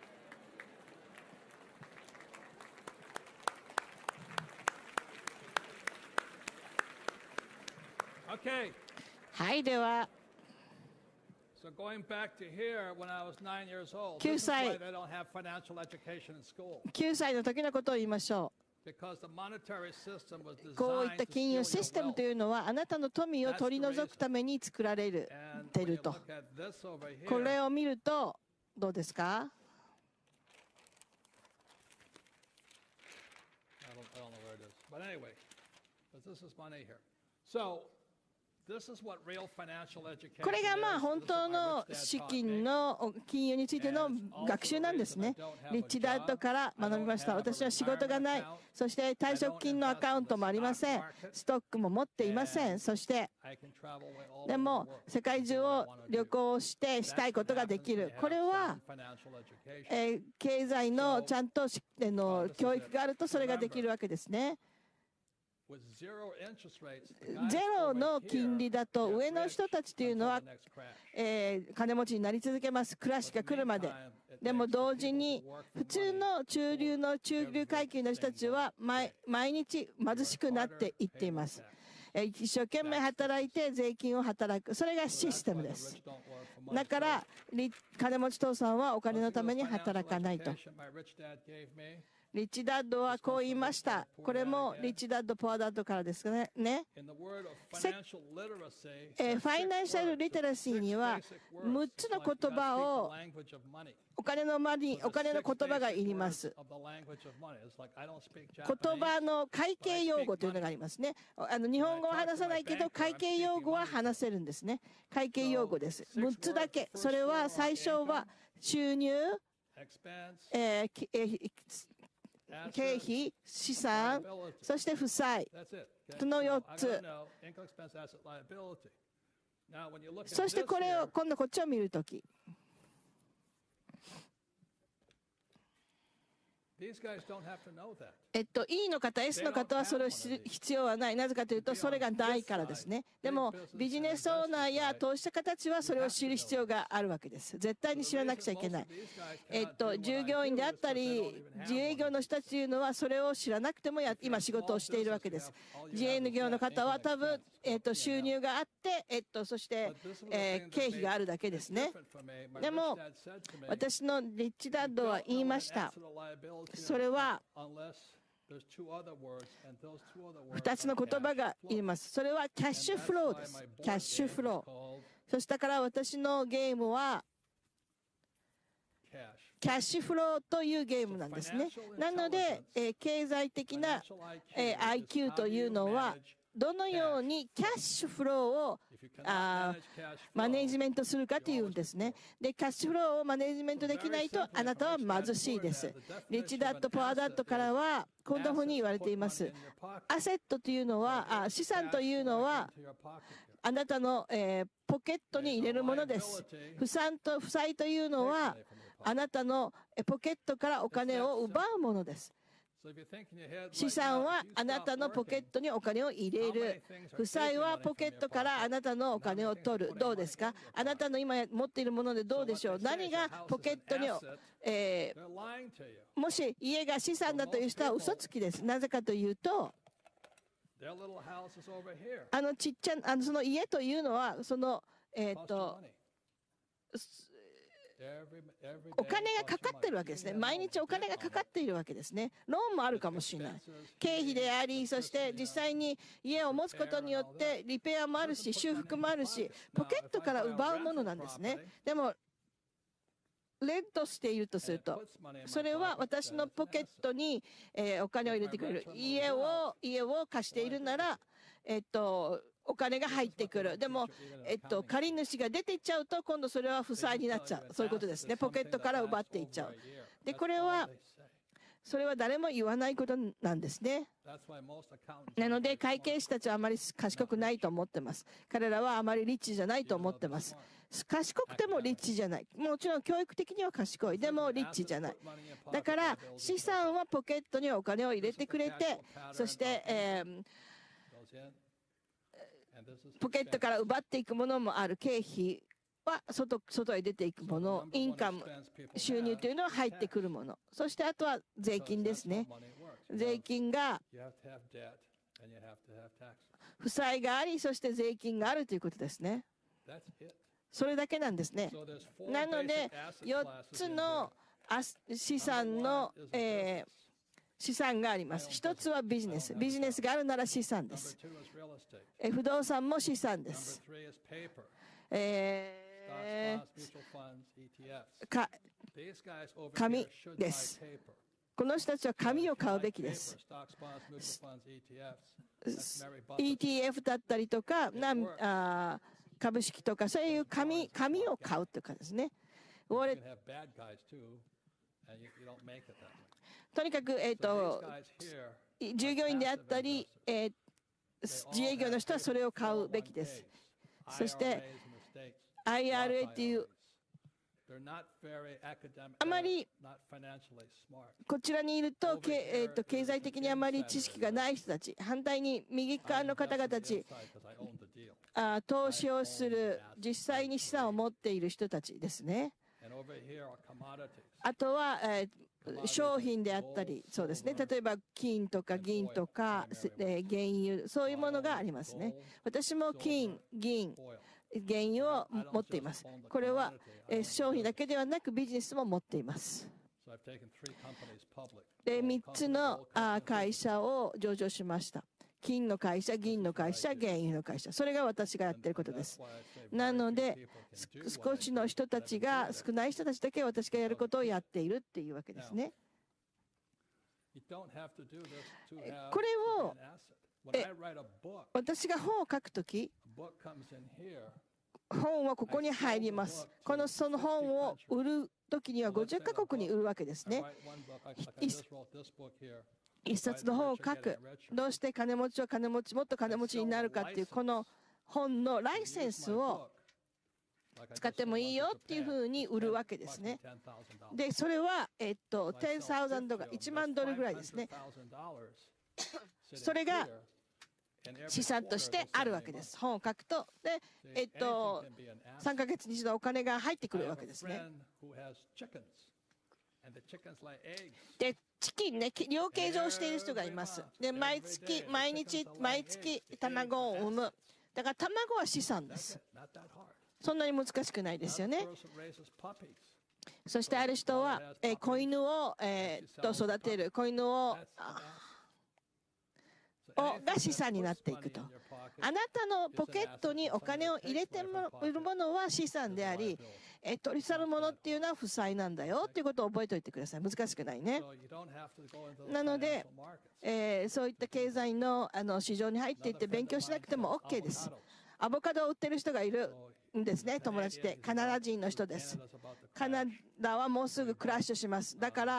Okay. はい、では So going back to here, when I was 9 years old, 9 this is why 歳 they don't have financial education in school. 9歳の時のことを言いましょ Because the monetary system was う。こうい designed った to 金 steal 融 your システムと wealth. いうのはあなたの富を取り除くために作られ And て when る you と。 look at this over こ here, れを見るとどうですか？ I don't know where it is. But anyway, but this is money here. So this is what real financial education これがまあ is. 本 This is 当 what my の rich dad 資 taught 金 me. の金融についての学習なんですね。リッチダッドから学びました。私は仕事がない。そして退職金のアカウントもありません。ストックも持っていません。そして I can travel all で over も the world. 世界中を旅行してしたいことができる。これは Financial education. 経済のちゃんと教育があるとそれができるわけですね。 With zero interest rates, the guys ゼロ over の here 金利だと get 上の rich 人たちというのは until the next crash. 金持ちになり続けます。クラッシュが来るまで。でも同時に普通の中流階級の人たちは毎日貧しくなっていっています。一生懸命働いて税金を働く。それがシステムです。だから金持ち父さんはお金のために働かないと。リッチダッドはこう言いました。これもリッチダッド、ポアダッドからですね。ファイナンシャルリテラシーには6つの言葉をお金の言葉がいります。言葉の会計用語というのがありますね。日本語は話さないけど会計用語は話せるんですね。会計用語です。6つだけ。それは最初は収入、経費、資産、そして負債。その4つ。そしてこれを今度こっちを見るとき。E の方、S の方はそれを知る必要はない。なぜかというと、それがないからですね。でも、ビジネスオーナーや投資家たちはそれを知る必要があるわけです。絶対に知らなくちゃいけない。従業員であったり、自営業の人たちというのは、それを知らなくても今仕事をしているわけです。自営業の方は多分、収入があって、そして、経費があるだけですね。でも、私のリッチダッドは言いました。それは、2つの言葉が言います。それはキャッシュフローです。キャッシュフロー。そしたから私のゲームは、キャッシュフローというゲームなんですね。なので、経済的な、IQ というのは、どのようにキャッシュフローをマネジメントするかというんですね。で、キャッシュフローをマネジメントできないとあなたは貧しいです。リッチダッド、パワーダッドからはこんなふうに言われています。アセットというのは、資産というのはあなたの、ポケットに入れるものです。負債というのはあなたのポケットからお金を奪うものです。資産はあなたのポケットにお金を入れる。負債はポケットからあなたのお金を取る。どうですか？あなたの今持っているものでどうでしょう？何がポケットに、もし家が資産だという人は嘘つきです。なぜかというと、ちっちゃなその家というのはお金がかかってるわけですね。毎日お金がかかっているわけですね。ローンもあるかもしれない。経費であり、そして実際に家を持つことによってリペアもあるし、修復もあるし、ポケットから奪うものなんですね。でも、レントしているとすると、それは私のポケットに、お金を入れてくれる。家を貸しているなら、お金が入ってくる。でも、借り主が出ていっちゃうと、今度それは負債になっちゃう。そういうことですね。ポケットから奪っていっちゃう。で、これは、 それは誰も言わないことなんですね。 That's why most accountants な aren't ので very 会 smart. 計士たちはあまり賢くないと思ってます。彼らはあまりリッチじゃないと思ってます。賢くてもリッチじゃない。もちろん教育的には賢い。でもリッチじゃない。だから資産はポケットにお金を入れてくれて、そして、 Goes in, and this is ポケットから奪っていくものもある。経費は外へ出ていくもの、インカム、収入というのは入ってくるもの。そしてあとは税金ですね。 money works. 税金が You have to have debt and you have to have taxes. 負債があり、そして税金があるということですね。 That's it. それだけなんですね。 So there's four なので basic asset 4 classes つ in の here. 資産の、 Number one is a business. 資産があります。一つはビジネス。ビジネスがあるなら資産で Number す。 two is real estate. 不動産も資産で Number す。 three is paper. え Stocks, bonds, mutual funds, ETFs. か These guys over 紙 here should で buy す。 paper. この人たちは紙を If you 買う like べきで paper, す。 stocks, bonds, mutual funds, ETFs. That's Mary Buffett. ETF だったりとか、株式とか、そういう紙を買うというかですね。ウォレ You can have bad guys too, and you don't make it that way. とにかく、 So these guys here 従業員であったり、自営業の人はそれを買うべきです。そして IRA というあまりこちらにいると、経済的にあまり知識がない人たち、反対に右側の方々たち、投資をする、実際に資産を持っている人たちですね。あとは、商品であったり、そうですね、例えば金とか銀とか、原油、そういうものがありますね。私も金、銀、原油を持っています。これは商品だけではなくビジネスも持っています。で、3つの会社を上場しました。金の会社、銀の会社、原油の会社。それが私がやっていることです。なので、少しの人たちが、少ない人たちだけ私がやることをやっているっていうわけですね。これを、私が本を書くとき、本はここに入ります。その本を売るときには50カ国に売るわけですね。一冊の本を書く。どうして金持ちは金持ち、もっと金持ちになるかっていう、この本のライセンスを使ってもいいよっていうふうに売るわけですね。で、それは、10,000ドル、1万ドルぐらいですね。それが資産としてあるわけです。本を書くと。で、3ヶ月に一度お金が入ってくるわけですね。で、チキンね、養鶏場をしている人がいます。で、毎月卵を産む。だから卵は資産です。そんなに難しくないですよね。そしてある人は、子犬を、育てる。子犬をが資産になっていくと。あなたのポケットにお金を入れているものは資産であり、取り去るものっていうのは負債なんだよっていうことを覚えておいてください。難しくないね。なので、そういった経済の、市場に入っていって勉強しなくても OK です。アボカドを売ってる人がいるんですね、友達で。カナダ人の人です。カナダはもうすぐクラッシュします。だから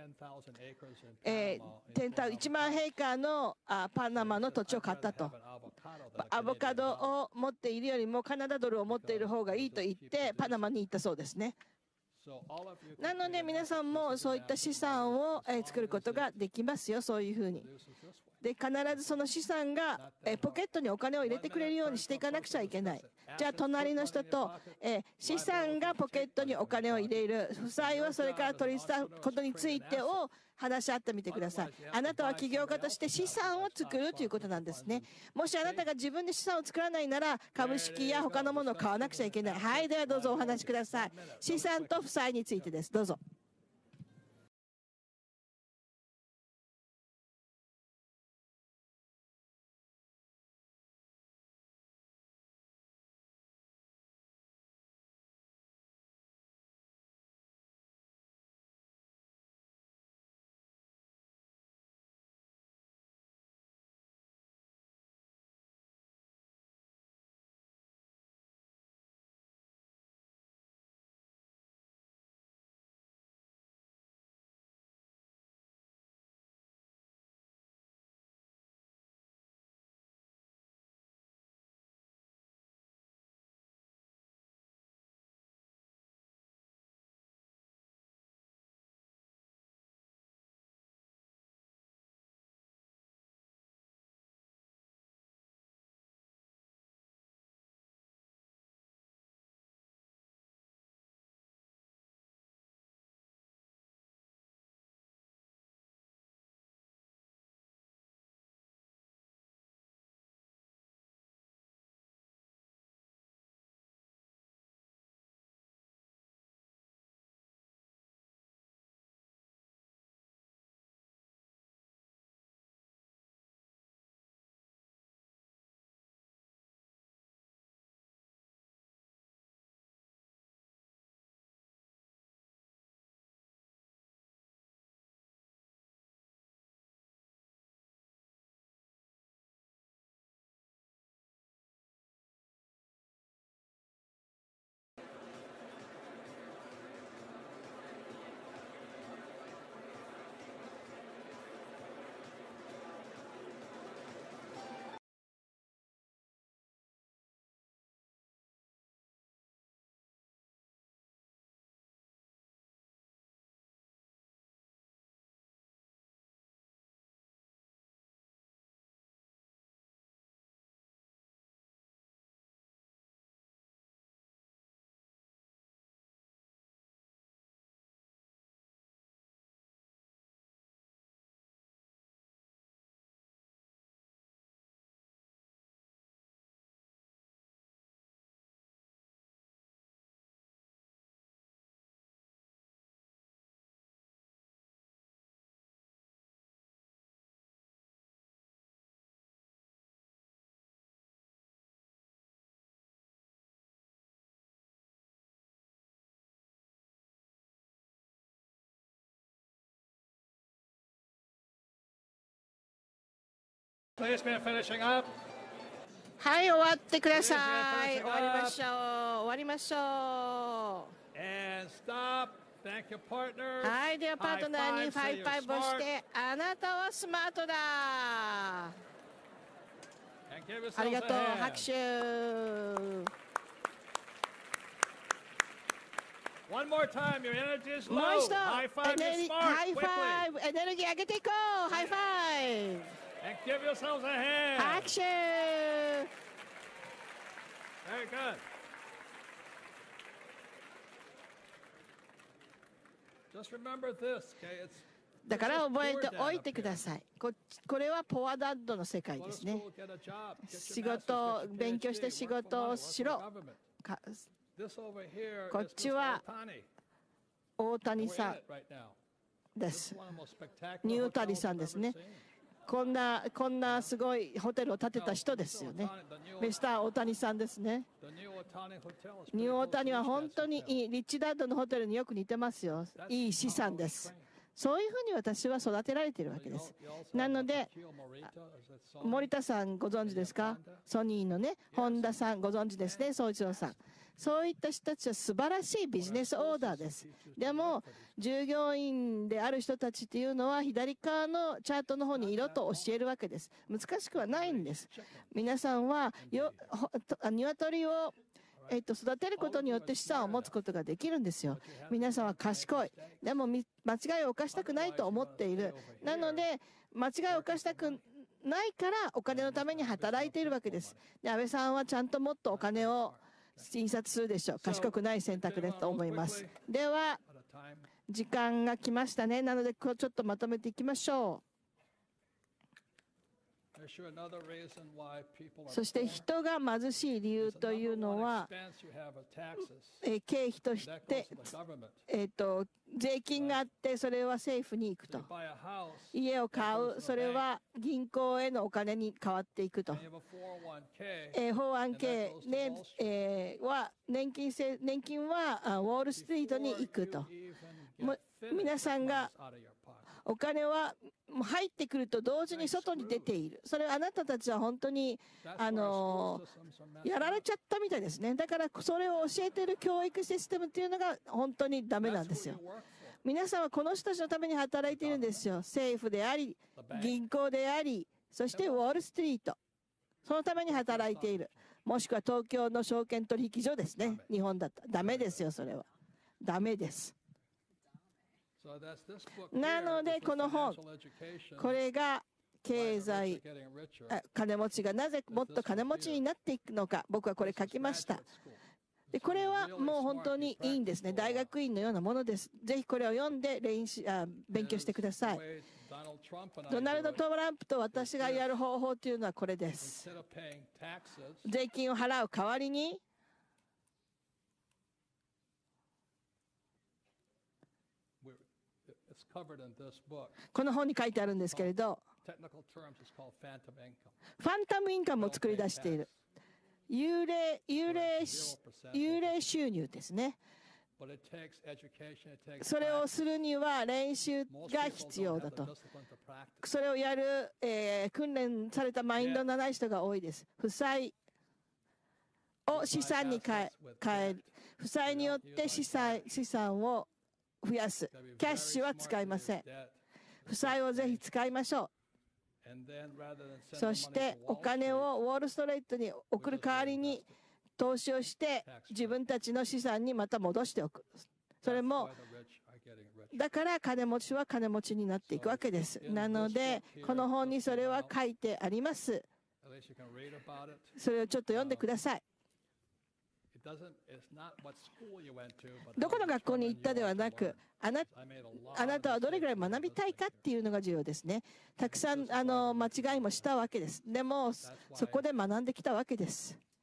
、1万ヘイカーのパナマの土地を買ったと。アボカドを持っているよりもカナダドルを持っている方がいいと言ってパナマに行ったそうですね。なので皆さんもそういった資産を作ることができますよ、そういうふうに。で、必ずその資産がポケットにお金を入れてくれるようにしていかなくちゃいけない。じゃあ隣の人と資産がポケットにお金を入れる、負債はそれから取りしたことについてを話し合ってみてください。あなたは起業家として資産を作るということなんですね。もしあなたが自分で資産を作らないなら株式や他のものを買わなくちゃいけない。はい、ではどうぞお話しください。資産と負債についてです。どうぞ。 Policeman finishing up. はい、終わってください。 Please, 終わりましょう。終わりましょ And stop. Thank you, う。 partners. はい、ではパートナーに High ファ five, イ say ブ you're ファイブをし smart. て、あなたはスマートだ。 And give あり yourselves が a とう。 hand. 拍手。 One more time. Your energy is もう low. 一度、 High five エネ your ル smart ハイファ quickly. イブ、エネルギー上げていこう。ハイファイブ。 And give yourselves a hand. 拍手。 Very good. Just remember this, okay? It's だから覚えて This is おいてください。これはポアダッドの世界 go で to すね。 school, get a job, get 仕 your master's, 事 get your 勉強して PhD, 仕 work for 事 money, を work し for ろ。 government. か This over here こっ is ち Mr. は Otani. 大 We're 谷 in さん it right now. で This す is。one of the most spectacular ニュータリ hotels さん I've です ever ね。 seen. こんなすごいホテルを建てた人ですよね。ミスター大谷さんですね。 The new Otani Hotel is ニ pretty ュー close 大 to 谷は Rich 本 Dad's 当に hotel. いいリッチダッドのホテルによく似てますよ。いい資産です。そういうふうに私は育てられているわけです。なので、森田さんご存知ですか？ソニーのね、本田さんご存知ですね、総一郎さん。そういった人たちは素晴らしいビジネスオーダーです。でも、従業員である人たちっていうのは、左側のチャートの方に色と教えるわけです。難しくはないんです。皆さんは鶏を育てることによって資産を持つことができるんですよ。皆さんは賢い。でも間違いを犯したくないと思っている。なので、間違いを犯したくないからお金のために働いているわけです。で、安倍さんはちゃんともっとお金を印刷するでしょう。賢くない選択ですと思います。では、時間が来ましたね。なので、ちょっとまとめていきましょう。そして人が貧しい理由というのは、経費として、税金があって、それは政府に行くと。家を買う、それは銀行へのお金に変わっていくと。401k、ねは年金はウォールストリートに行くと。皆さんがお金は入ってくると同時に外に出ている。それはあなたたちは本当にやられちゃったみたいですね。だからそれを教えている教育システムっていうのが本当にダメなんですよ。皆さんはこの人たちのために働いているんですよ。政府であり、銀行であり、そしてウォールストリート。そのために働いている。もしくは東京の証券取引所ですね。日本だったらダメですよ、それは。ダメです。なのでこの本、これが経済、金持ちがなぜもっと金持ちになっていくのか、僕はこれ書きました。でこれはもう本当にいいんですね。大学院のようなものです。ぜひこれを読んで勉強してください。ドナルド・トランプと私がやる方法というのはこれです。税金を払う代わりに、この本に書いてあるんですけれど、ファンタムインカムを作り出している。幽霊収入ですね。それをするには練習が必要だと。それをやる、訓練されたマインドのない人が多いです。負債を資産に変える。負債によって資産を増やす。キャッシュは使いません。負債をぜひ使いましょう。そしてお金をウォールストリートに送る代わりに投資をして自分たちの資産にまた戻しておく。それもだから金持ちは金持ちになっていくわけです。なのでこの本にそれは書いてあります。それをちょっと読んでください。どこの学校に行ったではなく、あなたはどれぐらい学びたいかっていうのが重要ですね。たくさん間違いもしたわけです。でもそこで学んできたわけです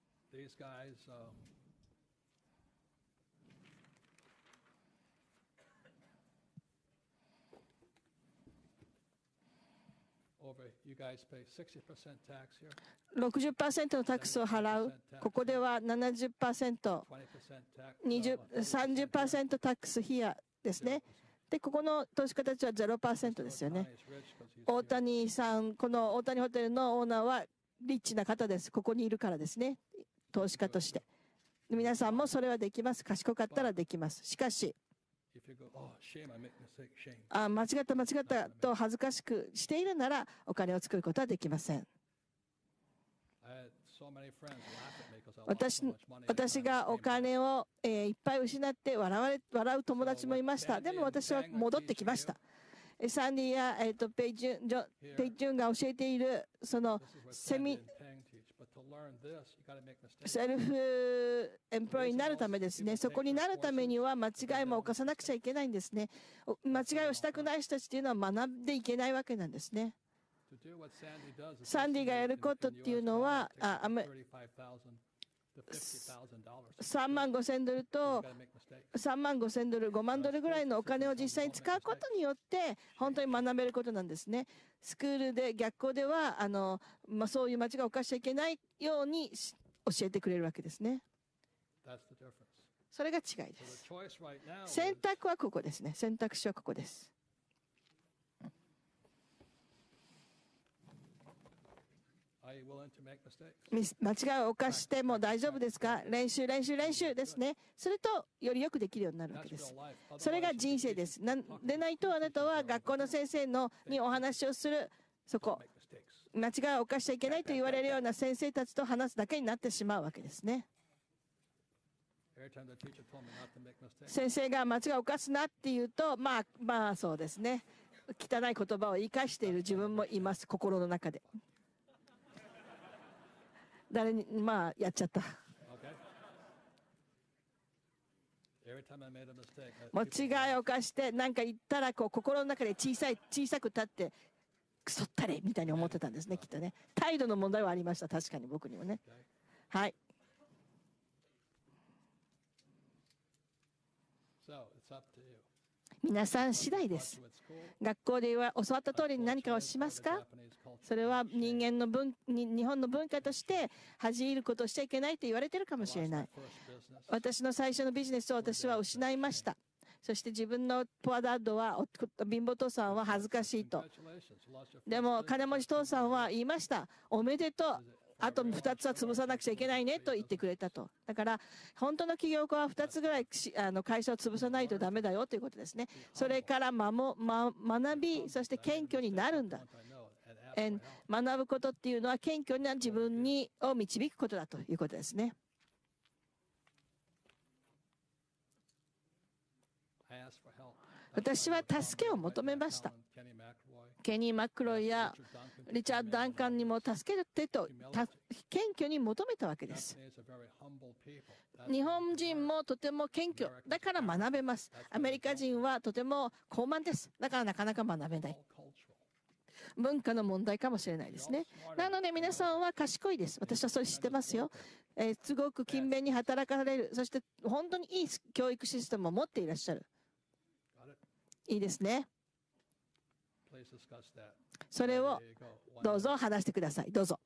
。60% のタックスを払う。ここでは 70%、30% タックスヒアですね。 で、ここの投資家たちは 0% ですよね。 Ohtani is rich because he's 大谷さん、この大谷ホテルのオーナーはリッチな方です。ここにいるからですね。投資家として。皆さんもそれはできます。賢かったらできます。しかし、 if you go, oh, shame, I make a mistake, shame. 間違ったと恥ずかしくしているならお金を作ることはできません。 I had so many friends laugh at me because I lost 私 so much money. 私がお金を、いっぱい失って笑う友達もいました。でも私は戻ってきました。サンディや、ペイジュンが教えているその This is what セ Sandy ミ and Peng teach. But to learn this, you got to make mistakes. セルフエンプロイになるためですね、そこになるためには間違いも犯さなくちゃいけないんですね。間違いをしたくない人たちというのは学んでいけないわけなんですね。 To do what Sandy does is サンディがやることっていうのは、 $35,000 to $50,000. 3万5千ドル You と got to make mistakes. 3万5千ドル、5万ドルぐらいのお金を実際に使うことによって、本当に学べることなんですね。スクールで、学校では、そういう間違いを犯しちゃいけないように教えてくれるわけですね。 That's the difference. それが違いで So す。 the choice right now 選 is, 択はここですね。選択肢はここです。 are you willing to make mistakes? 間違いを犯しても大丈夫ですか？練習ですね。するとよりよくできるようになるわ That's けです。 real life. それが Otherwise, 人生です。でないとあなたは学校の先生にお話をする、そこ、 make mistakes. 間違いを犯しちゃいけないと言われるような先生たちと話すだけになってしまうわけですね。 Every time the teacher told me not to make mistakes, 先生が間違いを犯すなって言うと、まあそうですね。汚い言葉を生かしている自分もいます、心の中で。誰に、やっちゃった。 okay? Every time I made a mistake, 間違いを犯して何か言ったら心の中で小さく立ってクソったれみたいに思ってたんですね、きっとね。態度の問題はありました、確かに僕にもね。はい。 so it's up to you. 皆さん次第です。 So at school, 学校で教わった通りに何かをしますか？ Japanese culture. それは日本の文化として恥じることをしちゃいけないと言われているかもしれない。 First business. 私の最初のビジネスを私は失いました。そして自分のポアダッドは、貧乏父さんは恥ずかしいと。 Congratulations, you lost your でも金持ち父さんは言いました。おめでとう。あと2つは潰さなくちゃいけないねと言ってくれたと。だから本当の起業家は2つぐらい会社を潰さないとダメだよということですね。それから学び、そして謙虚になるんだ。 I know and ask for help. 学ぶことっていうのは謙虚な自分を導くことだということですね。 I asked for help. 私は助けを求めました。 Kenny McElroy, ケニー・マックロイや Richard Duncan, リチャード・ダンカンにも助けてと謙虚に求めたわけです。 Japanese are very humble people. That's 日本人もとても謙虚だから学べます。アメリカ人はとても高慢です。だからなかなか学べない。 all cultural. 文化の問題かもしれないですね。なので皆さんは賢いです。私はそれ知ってますよ。すごく勤勉に働かれる。そして本当にいい教育システムを持っていらっしゃる。 Got it? いいですね。 Please discuss that. それを There you go. どうぞ話してください。どうぞ。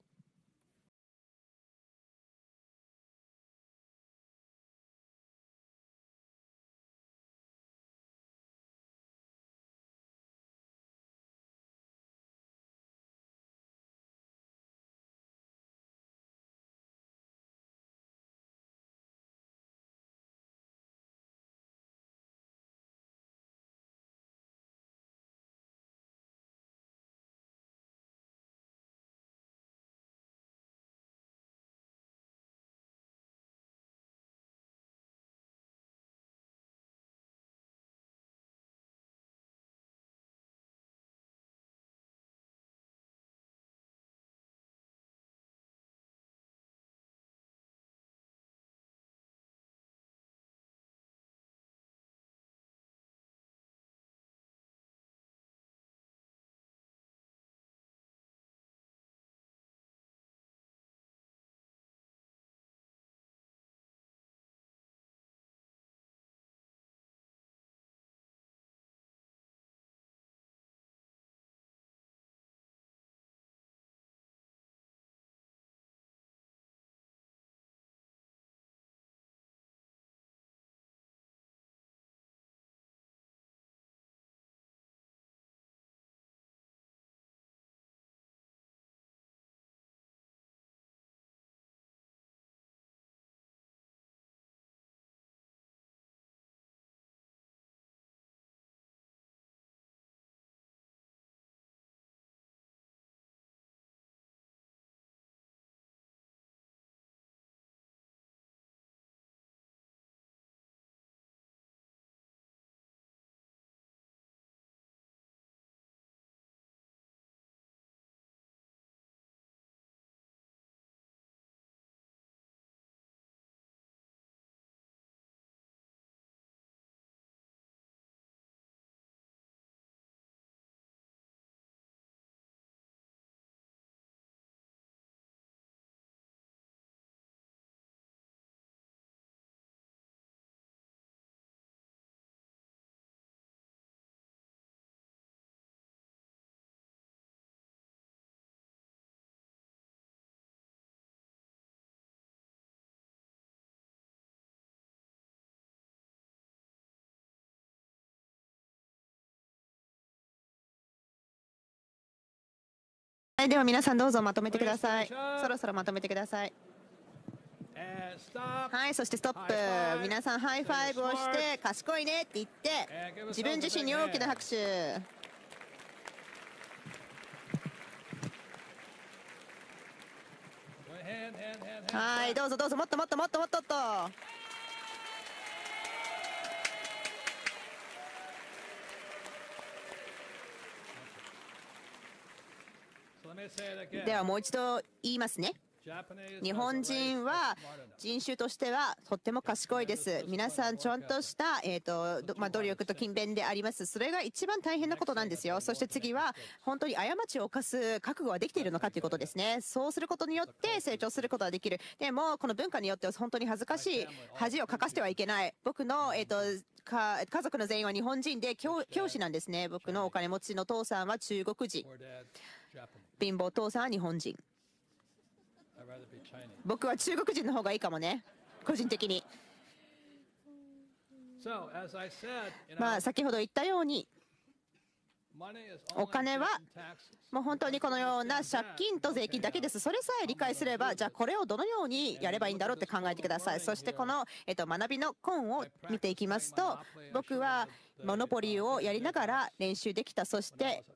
はい、では皆さんどうぞまとめてください。そろそろまとめてください。はい、そしてストップ。皆さんハイファイブをして賢いねって言って自分自身に大きな拍手。はい、どうぞどうぞ、もっともっともっともっともっと。ではもう一度言いますね。日本人は人種としてはとっても賢いです。皆さんちゃんとした、努力と勤勉であります。それが一番大変なことなんですよ。そして次は本当に過ちを犯す覚悟はできているのかということですね。そうすることによって成長することができる。でもこの文化によっては本当に恥ずかしい恥をかかしてはいけない。僕の家族の全員は日本人で教師なんですね。僕のお金持ちの父さんは中国人、貧乏父さんは日本人。僕は中国人の方がいいかもね、個人的に。まあ先ほど言ったようにお金はもう本当にこのような借金と税金だけです。それさえ理解すれば、じゃあこれをどのようにやればいいんだろうって考えてください。そしてこの、学びの本を見ていきますと、僕はモノポリーをやりながら練習できた。そして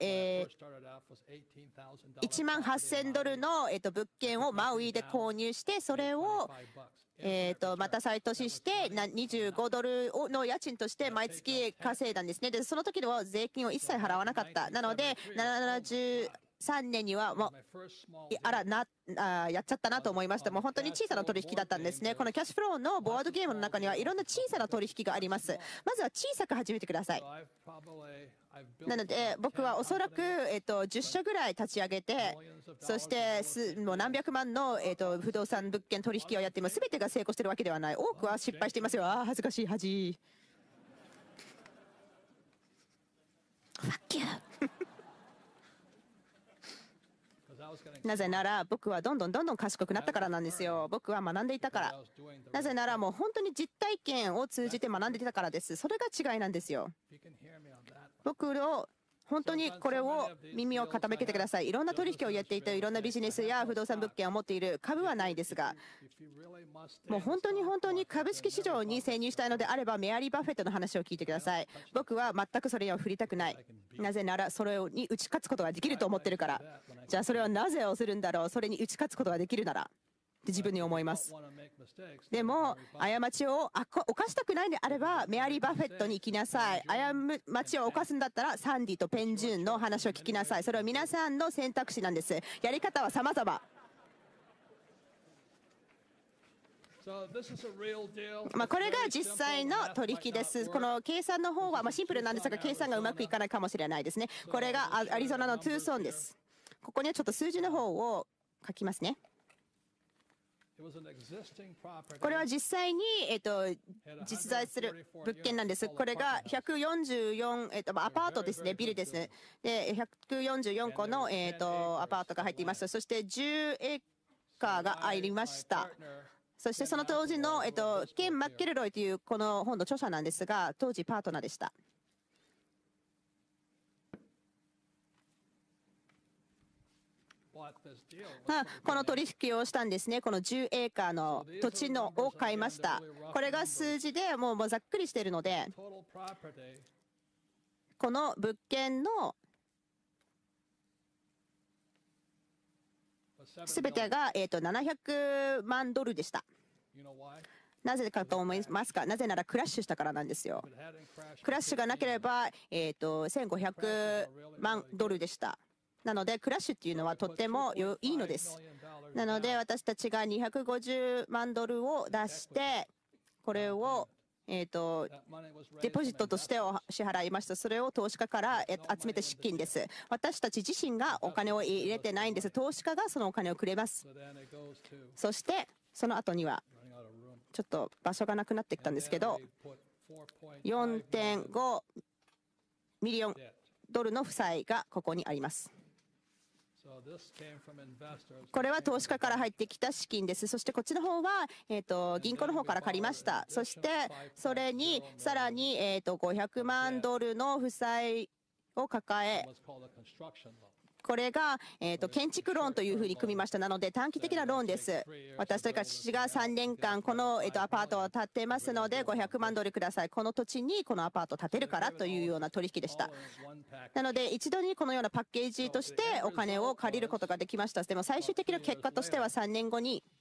、1万8000ドルの、物件をマウイで購入して、それをまた再投資して25ドルの家賃として毎月稼いだんですね。でその時は税金を一切払わなかった。なので73年にはもうやっちゃったなと思いました。もう本当に小さな取引だったんですね。このキャッシュフローのボードゲームの中にはいろんな小さな取引があります。まずは小さく始めてください。なので僕はおそらく、10社ぐらい立ち上げて、そしてもう何百万の、不動産物件取引をやっています。全てが成功しているわけではない。多くは失敗していますよ。恥ずかしい恥。Fuck you なぜなら僕はどんどん賢くなったからなんですよ。僕は学んでいたから。なぜならもう本当に実体験を通じて学んでいたからです。それが違いなんですよ。僕の本当にこれを耳を傾けてください。いろんな取引をやっていて、いろんなビジネスや不動産物件を持っている。株はないですが、もう本当に株式市場に潜入したいのであればメアリー・バフェットの話を聞いてください。僕は全くそれには振りたくない。なぜならそれに打ち勝つことができると思ってるから。じゃあそれはなぜをするんだろう。それに打ち勝つことができるならって自分に思います。でも過ちを犯したくないのであればメアリー・バフェットに行きなさい。過ちを犯すんだったらサンディとペンジューンの話を聞きなさい。それは皆さんの選択肢なんです。やり方は様々。これが実際の取引です。この計算の方はシンプルなんですが、計算がうまくいかないかもしれないですね。これがアリゾナのトゥーソンです。ここにはちょっと数字の方を書きますね。これは実際に、実在する物件なんです。これが144、アパートですね、ビルですね。で、144個の、アパートが入っていました。そして10エーカーがありました。そしてその当時の、ケン・マッケルロイというこの本の著者なんですが、当時パートナーでした。この取引をしたんですね。この10エーカーの土地を買いました。これが数字でもうざっくりしているので、この物件のすべてが、700万ドルでした。なぜかと思いますか？なぜならクラッシュしたからなんですよ。クラッシュがなければ、1500万ドルでした。なのでクラッシュっていうのはとってもいいのです。なので私たちが250万ドルを出してこれをデポジットとして支払いました。それを投資家から集めた資金です。私たち自身がお金を入れてないんです。投資家がそのお金をくれます。そしてその後にはちょっと場所がなくなってきたんですけど、4.5 ミリオンドルの負債がここにあります。これは投資家から入ってきた資金です。そしてこっちの方は、銀行の方から借りました。そしてそれにさらに、500万ドルの負債を抱え、 これが、建築ローンというふうに組みました。なので短期的なローンです。私たちが3年間この、アパートを建てますので500万ドルください。この土地にこのアパートを建てるからというような取引でした。なので一度にこのようなパッケージとしてお金を借りることができました。でも最終的な結果としては3年後に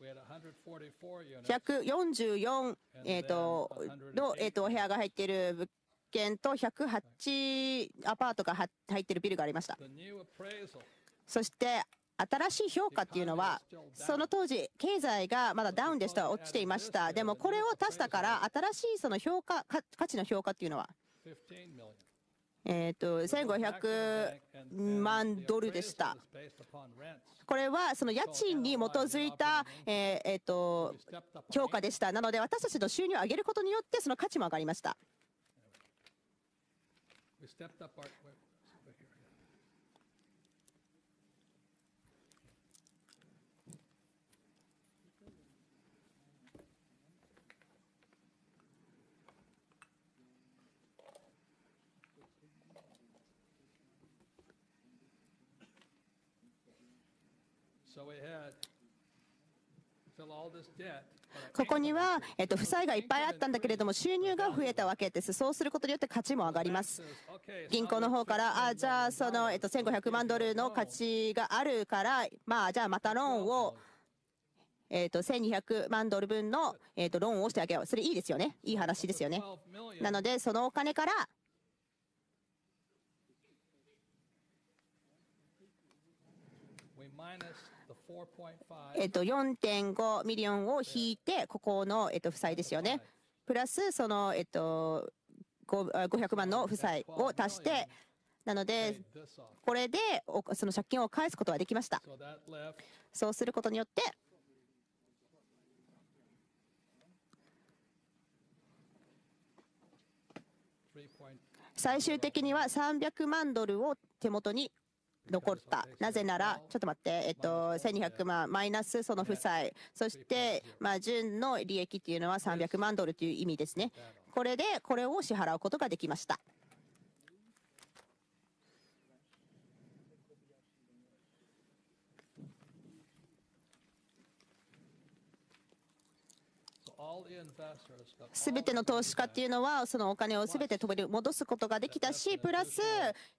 144、の、お部屋が入っている物件と108アパートが入っているビルがありました。そして新しい評価っていうのはその当時経済がまだダウンでした落ちていました。でもこれを足したから新しいその評価価値の評価っていうのは1500万ドルでした。これはその家賃に基づいた、評価でした。なので私たちの収入を上げることによってその価値も上がりました。ここには、負債がいっぱいあったんだけれども収入が増えたわけです。そうすることによって価値も上がります。銀行の方からじゃあその、1500万ドルの価値があるからじゃあまたローンを1200万ドル分の、ローンをしてあげよう。それいいですよね。いい話ですよね。なのでそのお金から4.5 ミリオンを引いてここの、負債ですよね。プラスその、500万の負債を足してなのでこれでその借金を返すことができました。そうすることによって最終的には300万ドルを手元に残った。なぜならちょっと待って1200万マイナスその負債そして純の利益っていうのは300万ドルという意味ですね。これでこれを支払うことができました。すべての投資家っていうのはそのお金をすべて取り戻すことができたしプラス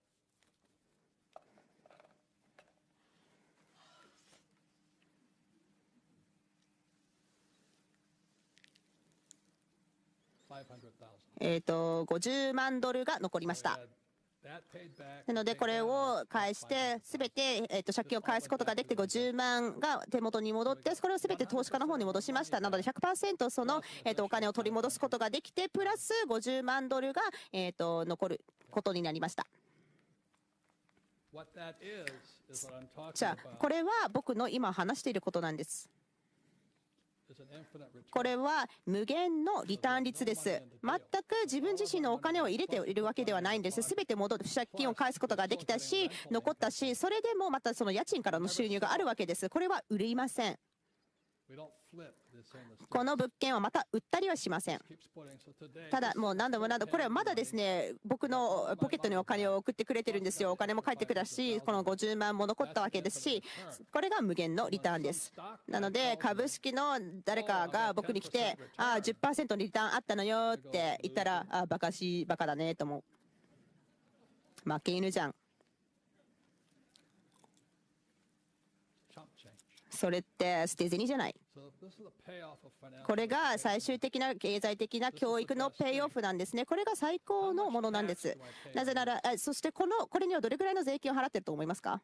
50万ドルが残りました。なのでこれを返してすべて、借金を返すことができて50万が手元に戻ってこれをすべて投資家の方に戻しました。なので 100% その、お金を取り戻すことができてプラス50万ドルが、残ることになりました。じゃあこれは僕の今話していることなんです。これは無限のリターン率です。全く自分自身のお金を入れているわけではないんです。すべて戻る借金を返すことができたし残ったしそれでもまたその家賃からの収入があるわけです。これは売りません。この物件はまた売ったりはしません。ただもう何度もこれはまだですね僕のポケットにお金を送ってくれてるんですよ。お金も返ってくるしこの50万も残ったわけですしこれが無限のリターンです。なので株式の誰かが僕に来て10% リターンあったのよって言ったらバカだねと思う。負け犬じゃん。それって捨て銭じゃない。これが最終的な経済的な教育のペイオフなんですね。これが最高のものなんです。なぜならそしてこれにはどれぐらいの税金を払っていると思いますか？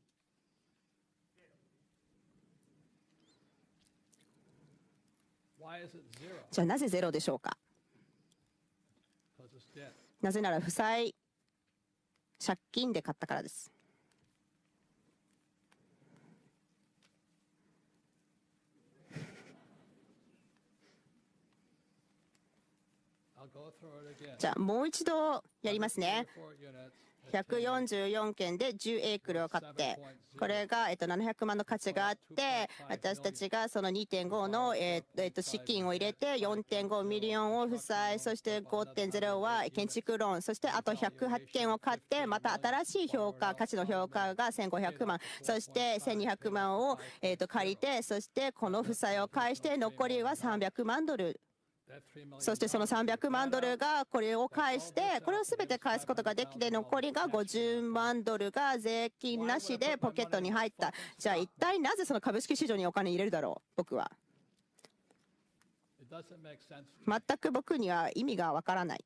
じゃあなぜゼロでしょうか？なぜなら負債借金で買ったからです。じゃあもう一度やりますね。144件で10エークルを買って、これが700万の価値があって、私たちがその2.5の資金を入れて、4.5ミリオンを負債、そして5.0は建築ローン、そしてあと108件を買って、また新しい価値の評価が1500万、そして1200万を借りて、そしてこの負債を返して、残りは300万ドル。そしてその300万ドルがこれを返して、これを全て返すことができて、残りが50万ドルが税金なしでポケットに入った。じゃあ一体なぜその株式市場にお金入れるだろう、僕は。全く僕には意味がわからない。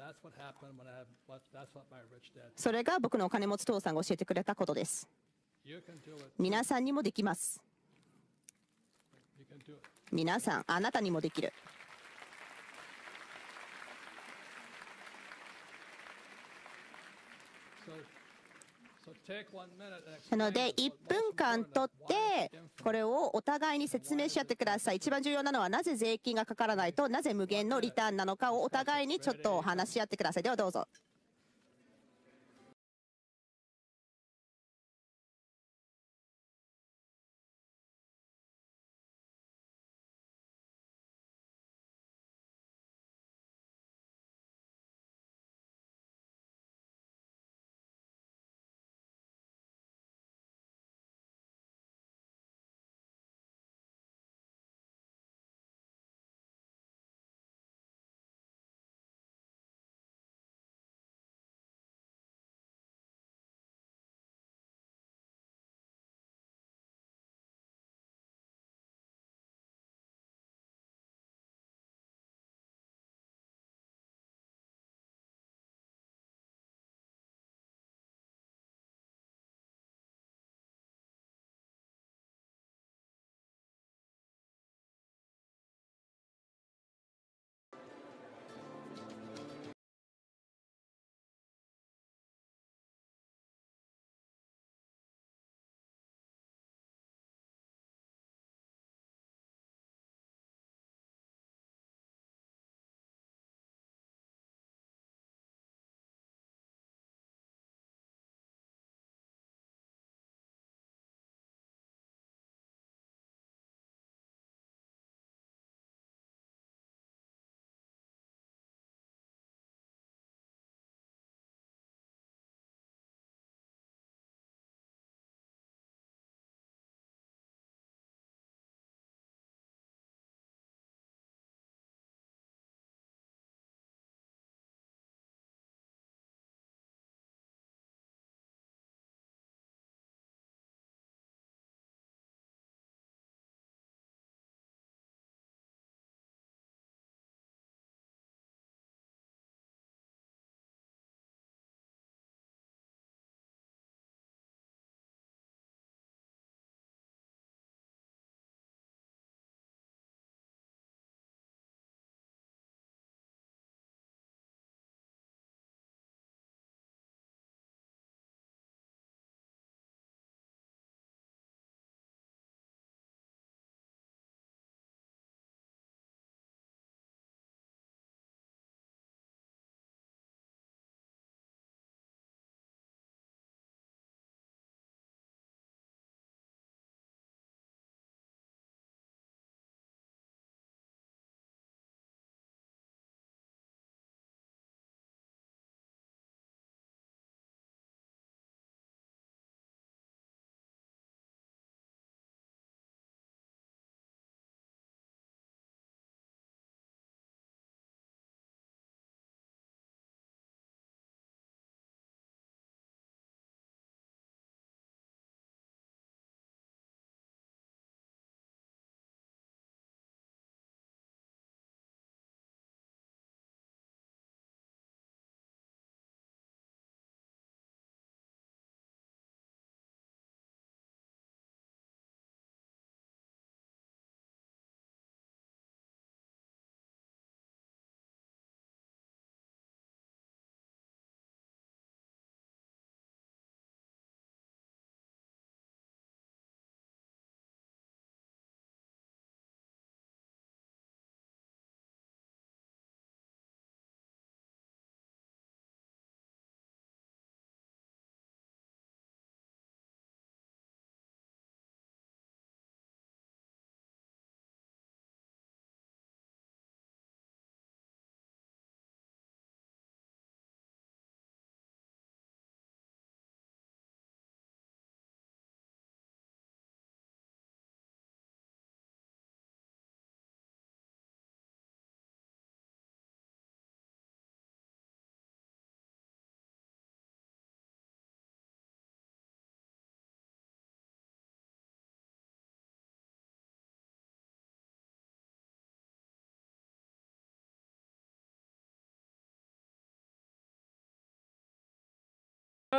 それが僕のお金持ち父さんが教えてくれたことです。皆さんにもできます。皆さん、あなたにもできる。なので1分間とってこれをお互いに説明し合ってください。一番重要なのはなぜ税金がかからないとなぜ無限のリターンなのかをお互いにちょっと話し合ってください。ではどうぞ。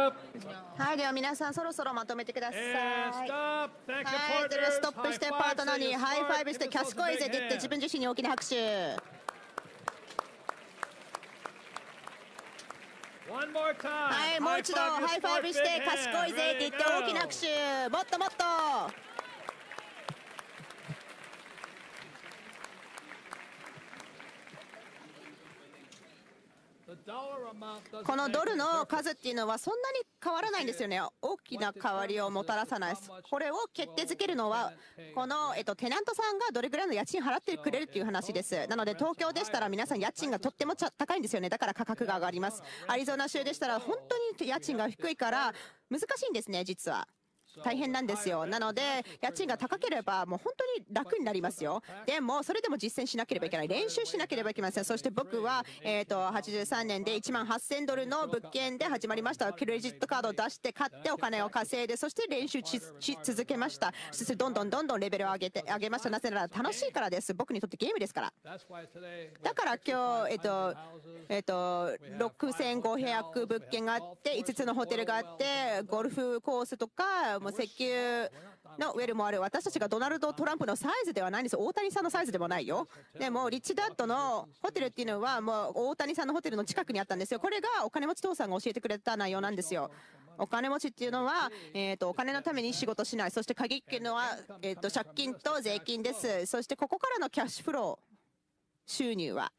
up. はい、では皆さんそろそろまとめてください。 And stop. Thank your はい、では partners. ストップして High パー five, トナー say に you're ハイファイ smart. ブして Give キャスコイ yourselves a ぜって big 言って自 hand. 分自身に大きな拍手。 One more time. はい、もう一度 High five ハ your イファイ smart ブ big して hand. 賢いぜって言って Ready, 大きな go. 拍手。もっともっと。 The dollar amount doesn't この make ドル any の difference. 数っていうのはそんなに変わらないんですよね。大きな変わりをもたらさないです。これを決定づけるのはこの、テナントさんがどれぐらいの家賃払ってくれるっていう話です。なので東京でしたら皆さん家賃がとっても高いんですよね。だから価格が上がります。アリゾナ州でしたら本当に家賃が低いから難しいんですね、実は。大変なんですよ。なので家賃が高ければもう本当に楽になりますよ。でもそれでも実践しなければいけない、練習しなければいけません。そして僕は、83年で1万8000ドルの物件で始まりました。クレジットカードを出して買ってお金を稼いで、そして練習し続けました。そしてどんどんレベルを上げました。なぜなら楽しいからです。僕にとってゲームですから。 That's why today だから今日、6500物件があって5つのホテルがあってゴルフコースとかもう石油のウェルもある。私たちがドナルド・トランプのサイズではないんです。大谷さんのサイズでもないよ。でもリッチダッドのホテルっていうのはもう大谷さんのホテルの近くにあったんですよ。これがお金持ち父さんが教えてくれた内容なんですよ。お金持ちっていうのは、お金のために仕事しない。そして鍵っていうのは、借金と税金です。そしてここからのキャッシュフロー収入は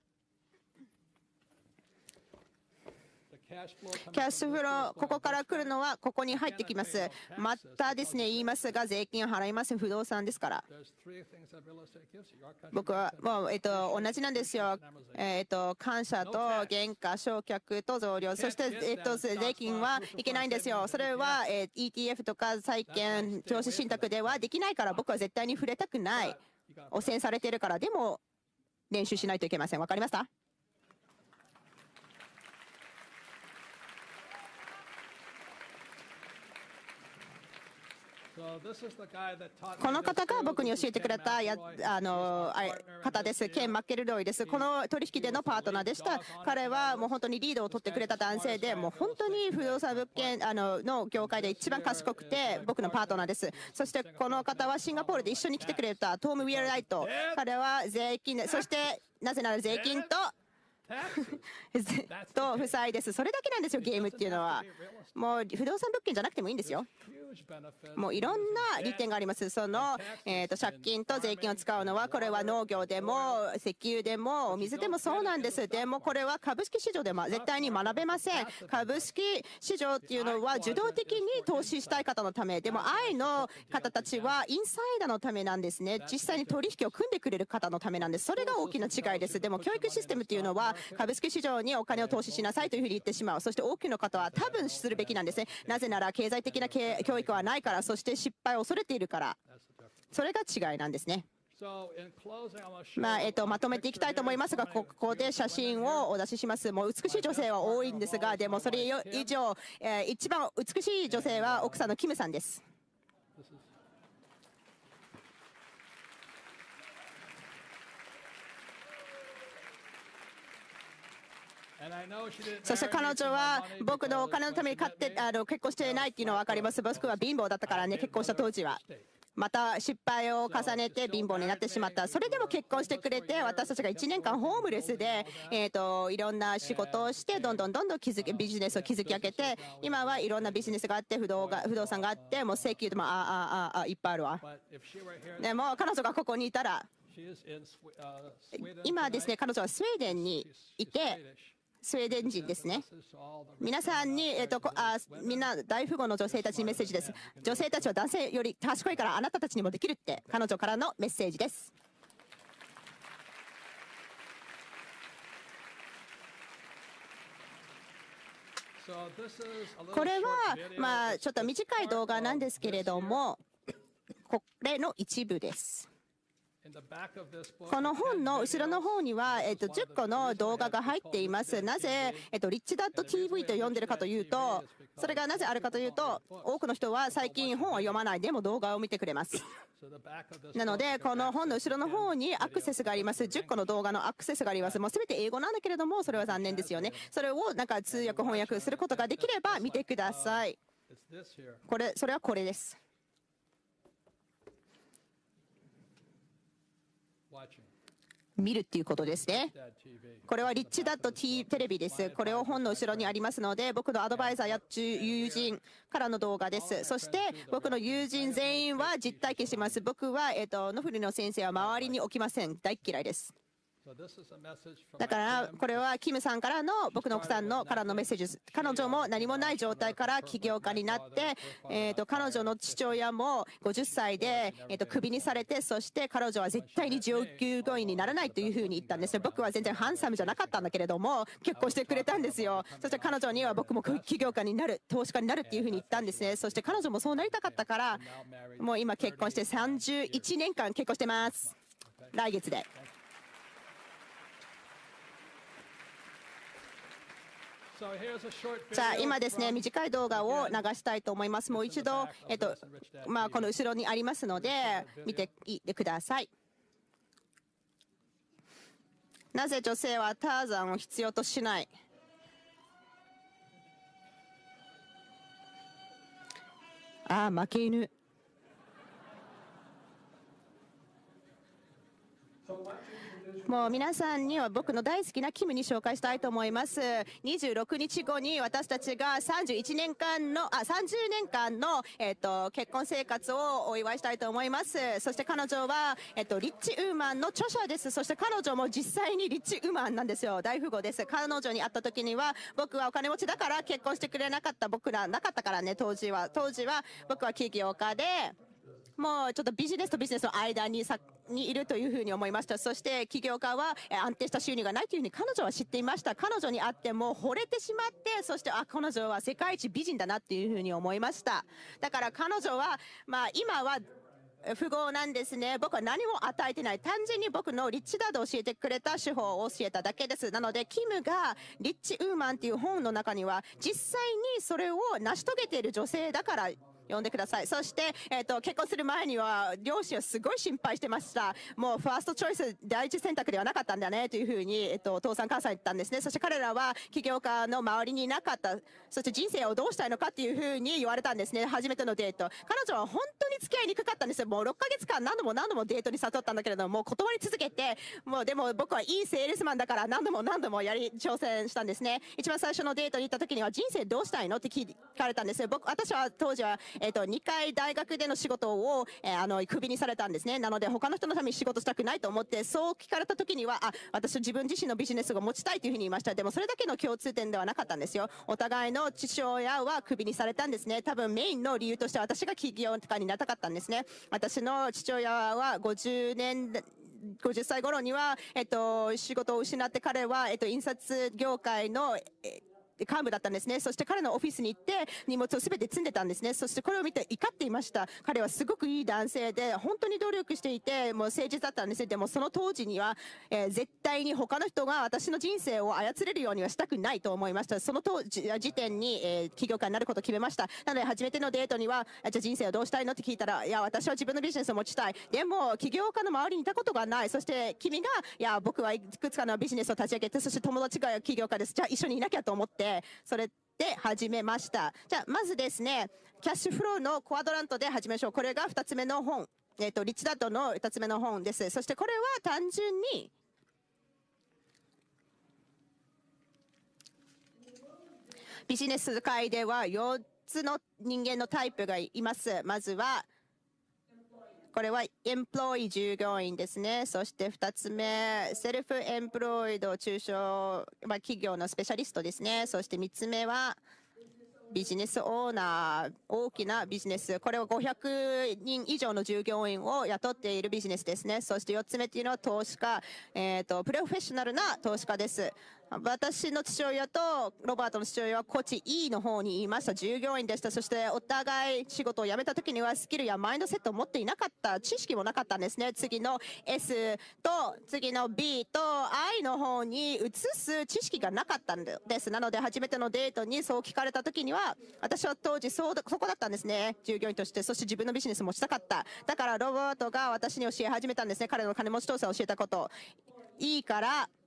キャッシュフロー、ここから来るのはここに入ってきます。またですね言いますが、税金を払います。不動産ですから。 there's three things that real estate gives you. Our country 僕はもう、同じなんですよ。感謝と原価償却と増量、そして、税金はいけないんですよ。それは、ETF とか債券投資信託ではできないから、僕は絶対に触れたくない。汚染されてるから。でも練習しないといけません。わかりました？ So this is the guy that taught me この this 方が too. 僕に教えてくれた Ken McElroy. 方です。ケン・マッケルロイです。この取引でのパートナーでした。彼はもう本当にリードを取ってくれた男性で、もう本当に不動産物件の業界で一番賢くて僕のパートナーです。そしてこの方はシンガポールで一緒に来てくれたトーム・ウィアライト。彼は税金で、そしてなぜなら税金とと負債です。それだけなんですよ、ゲームっていうのは。もう不動産物件じゃなくてもいいんですよ。 Huge benefit. もういろんな利点があります。その、借金と税金を使うのは、これは農業でも石油でもお水でもそうなんです。でもこれは株式市場でも絶対に学べません。株式市場っていうのは受動的に投資したい方のため。でも愛の方たちはインサイダーのためなんですね。実際に取引を組んでくれる方のためなんです。それが大きな違いです。でも教育システムっていうのは株式市場にお金を投資しなさいというふうに言ってしまう。そして多くの方は多分するべきなんですね。なぜなら経済的な教育はないから、そして失敗を恐れているから。それが違いなんですね。 So in closing, I want to show まとめていきたいと思いますが、ここで写真をお出しします。もう美しい女性は多いんですが、でもそれ以上、一番美しい女性は奥さんのキムさんです。 And I know she didn't そして marry 彼 me 女 for は my money 僕のお because 金のために when she met me, 結婚していないっていうのは分かります。僕は貧乏だったからね、結婚した当時は。また失敗を重ねて貧乏になってしまった。それでも結婚してくれて、私たちが1年間ホームレスで、いろんな仕事をしてどんどんビジネスを築き上げて、今はいろんなビジネスがあって、不動産があって、もう請求でもいっぱいあるわ。 but if she were here, でも彼女がここにいたら、 she is in Sweden 今ですね、 tonight. 彼女はスウェーデンにい She's て、 Swedish. スウェーデン人ですね。 This is to all the 皆さんに、みんな大富豪の女性たちにメッセージです。女性たちは男性より賢いからあなたたちにもできるって彼女からのメッセージです。 So this is a little これは short video. ちょっと短い動画なんですけれども、これの一部です。 In この本の後ろの方には、10個の動画が入っています。なぜ、リッチダッド TV と呼んでるかというと、それがなぜあるかというと、多くの人は最近本は読まないでも動画を見てくれます。なので、この本の後ろの方にアクセスがあります。10個の動画のアクセスがあります。もうすべて英語なんだけれども、それは残念ですよね。それをなんか通訳翻訳することができれば見てください。それはこれです。見るっていうことですね。これはリッチダッドテレビです。これを本の後ろにありますので、僕のアドバイザーや友人からの動画です。そして僕の友人全員は実体験します。僕は、ノフリの先生は周りに置きません。大嫌いです。だからこれはキムさんからの僕の奥さんのからのメッセージです。彼女も何もない状態から起業家になって、彼女の父親も50歳で、クビにされて、そして彼女は絶対に従業員にならないというふうに言ったんです。僕は全然ハンサムじゃなかったんだけれども結婚してくれたんですよ。そして彼女には僕も起業家になる、投資家になるっていうふうに言ったんですね。そして彼女もそうなりたかったから、もう今結婚して31年間結婚してます。来月で。じゃあ今ですね、短い動画を流したいと思います。もう一度、この後ろにありますので見ていてください。なぜ女性はターザンを必要としない？負け犬。もう皆さんには僕の大好きなキムに紹介したいと思います。26日後に私たちが30年間の結婚生活をお祝いしたいと思います。そして彼女は、リッチウーマンの著者です。そして彼女も実際にリッチウーマンなんですよ。大富豪です。彼女に会った時には、僕はお金持ちだから結婚してくれなかった。僕らなかったからね、当時は僕は起業家で、もうちょっとビジネスとビジネスの間にいるというふうに思いました。そして起業家は安定した収入がないというふうに彼女は知っていました。彼女に会っても惚れてしまって、そして彼女は世界一美人だなっていうふうに思いました。だから彼女は今は富豪なんですね。僕は何も与えてない。単純に僕のリッチダッドを教えてくれた手法を教えただけです。なのでキムがリッチウーマンっていう本の中には実際にそれを成し遂げている女性だから呼んでください。そして、結婚する前には両親はすごい心配してました。もうファーストチョイス第一選択ではなかったんだねというふうに、お父さん母さん言ったんですね。そして彼らは起業家の周りにいなかった。そして人生をどうしたいのかっていうふうに言われたんですね。初めてのデート。彼女は本当に付き合いにくかったんですよ。もう6ヶ月間何度もデートに誘ったんだけれども、もう断り続けて、でも僕はいいセールスマンだから何度も挑戦したんですね。一番最初のデートに行った時には人生どうしたいのって聞かれたんですよ。私は当時は2回大学での仕事を、クビにされたんですね。なので他の人のために仕事したくないと思って、そう聞かれた時には私は自分自身のビジネスを持ちたいというふうに言いました。でもそれだけの共通点ではなかったんですよ。お互いの父親はクビにされたんですね。多分メインの理由としては私が起業家になりたかったんですね。私の父親は50歳頃には、仕事を失って、彼は、印刷業界の、幹部だったんですね。そして彼のオフィスに行って荷物を全て積んでたんですね。そしてこれを見て怒っていました。彼はすごくいい男性で本当に努力していて、もう誠実だったんです。でもその当時には、絶対に他の人が私の人生を操れるようにはしたくないと思いました。その時点に、起業家になることを決めました。なので初めてのデートには、じゃあ人生をどうしたいのって聞いたら、いや私は自分のビジネスを持ちたい。でも起業家の周りにいたことがない。そして君が、いや僕はいくつかのビジネスを立ち上げて、そして友達が起業家です。じゃあ一緒にいなきゃと思って、それで始めました。じゃあまずですね、キャッシュフローのクワドラントで始めましょう。これが2つ目の本、リッチダッドの2つ目の本です。そしてこれは単純にビジネス界では4つの人間のタイプがいます。まずはこれはエンプロイ従業員ですね。そして2つ目、セルフエンプロイド中小、企業のスペシャリストですね。そして3つ目はビジネスオーナー、大きなビジネス。これは500人以上の従業員を雇っているビジネスですね。そして4つ目っていうのは投資家、プロフェッショナルな投資家です。 私の父親とロバートの父親はコチ E の方にいました。従業員でした。そしてお互い仕事を辞めた時にはスキルやマインドセットを持っていなかった。知識もなかったんですね。次の S と次の B と I の方に移す知識がなかったんです。なので初めてのデートにそう聞かれた時には、私は当時そこだったんですね。従業員として。そして自分のビジネスを持ちたかった。だからロバートが私に教え始めたんですね。彼の金持ち調査を教えたこと。E から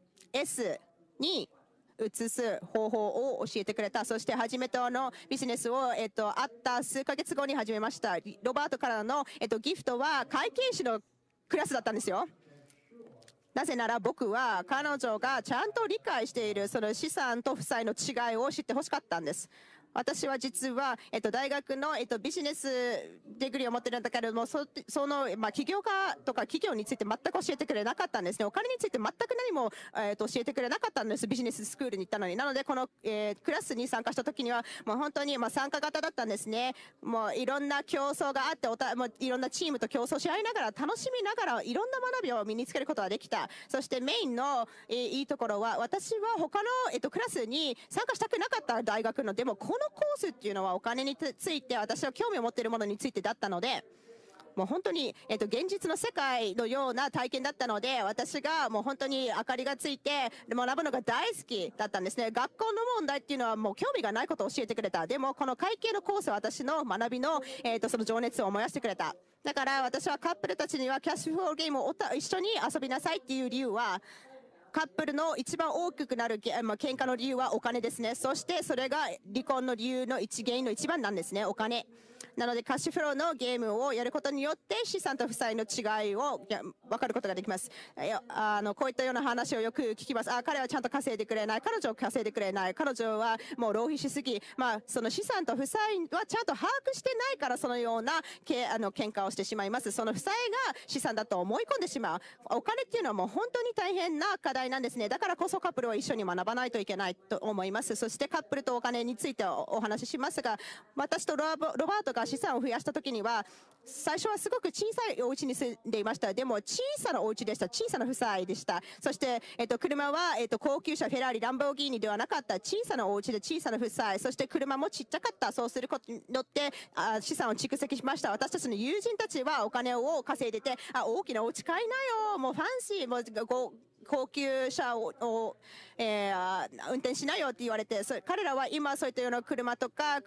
Sに移す方法を教えてくれた。そして初めてのビジネスを、会った数ヶ月後に始めました。ロバートからの、ギフトは会計士のクラスだったんですよ。なぜなら僕は彼女がちゃんと理解しているその資産と負債の違いを知ってほしかったんです。私は実は、大学の、ビジネスデグリーを持ってるんだけれども、起業家とか企業について全く教えてくれなかったんですね。お金について全く何も、教えてくれなかったんです。ビジネススクールに行ったのに。なので、この、クラスに参加した時には、もう本当に、参加型だったんですね。もういろんな競争があって、もういろんなチームと競争し合いながら、楽しみながら、いろんな学びを身につけることができた。そしてメインの、いいところは、私は他の、クラスに参加したくなかった大学の、でもこのコースっていうのはお金について私は興味を持っているものについてだったので、もう本当に、現実の世界のような体験だったので、私がもう本当に明かりがついて学ぶのが大好きだったんですね。学校の問題っていうのはもう興味がないことを教えてくれた。でもこの会計のコースは私の学びの、その情熱を燃やしてくれた。だから私はカップルたちにはキャッシュフローゲームを一緒に遊びなさいっていう理由は、カップルの一番大きくなる喧嘩の理由はお金ですね。そしてそれが離婚の理由の原因の一番なんですね。お金。なので、キャッシュフローのゲームをやることによって、資産と負債の違いを分かることができます。こういったような話をよく聞きます。彼はちゃんと稼いでくれない。彼女は稼いでくれない。彼女はもう浪費しすぎ。その資産と負債はちゃんと把握してないから、そのような喧嘩をしてしまいます。その負債が資産だと思い込んでしまう。お金っていうのはもう本当に大変な課題なんですね。だからこそカップルは一緒に学ばないといけないと思います。そしてカップルとお金についてお話ししますが、私とロバートが資産を増やした時には、最初はすごく小さいお家に住んでいました。でも小さなお家でした。小さな負債でした。そして、車は、高級車、フェラーリ、ランボルギーニではなかった。小さなお家で小さな負債。そして車もちっちゃかった。そうすることによって資産を蓄積しました。私たちの友人たちはお金を稼いでて、大きなお家買いなよ。もうファンシー。もう高級車を、運転しなよって言われて、彼らは今そういったような車とか、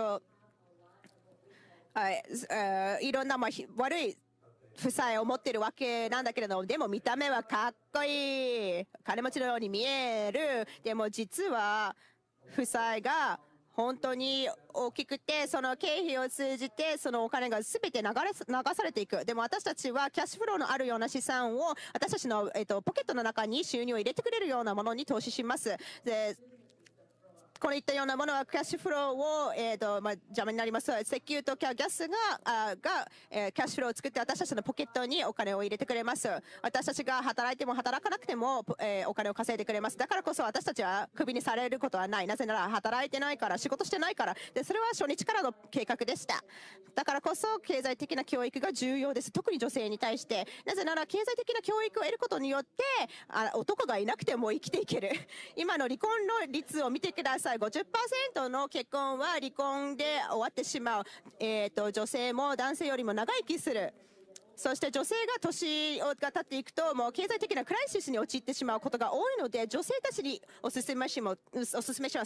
いろんな悪い負債を持っているわけなんだけれども、でも見た目はかっこいい。金持ちのように見える。でも実は負債が本当に大きくて、その経費を通じてそのお金が全て流されていく。でも私たちはキャッシュフローのあるような資産を私たちの、ポケットの中に収入を入れてくれるようなものに投資します。でこういったようなものはキャッシュフローを、邪魔になります。石油とギャスがキャッシュフローを作って私たちのポケットにお金を入れてくれます。私たちが働いても働かなくても、お金を稼いでくれます。だからこそ私たちはクビにされることはない。なぜなら働いてないから、仕事してないから。で、それは初日からの計画でした。だからこそ経済的な教育が重要です。特に女性に対して。なぜなら経済的な教育を得ることによって、男がいなくても生きていける。今の離婚の率を見てください。50% の結婚は離婚で終わってしまう。女性も男性よりも長生きする。そして女性が年が経っていくと、もう経済的なクライシスに陥ってしまうことが多いので、女性たちにお勧めします。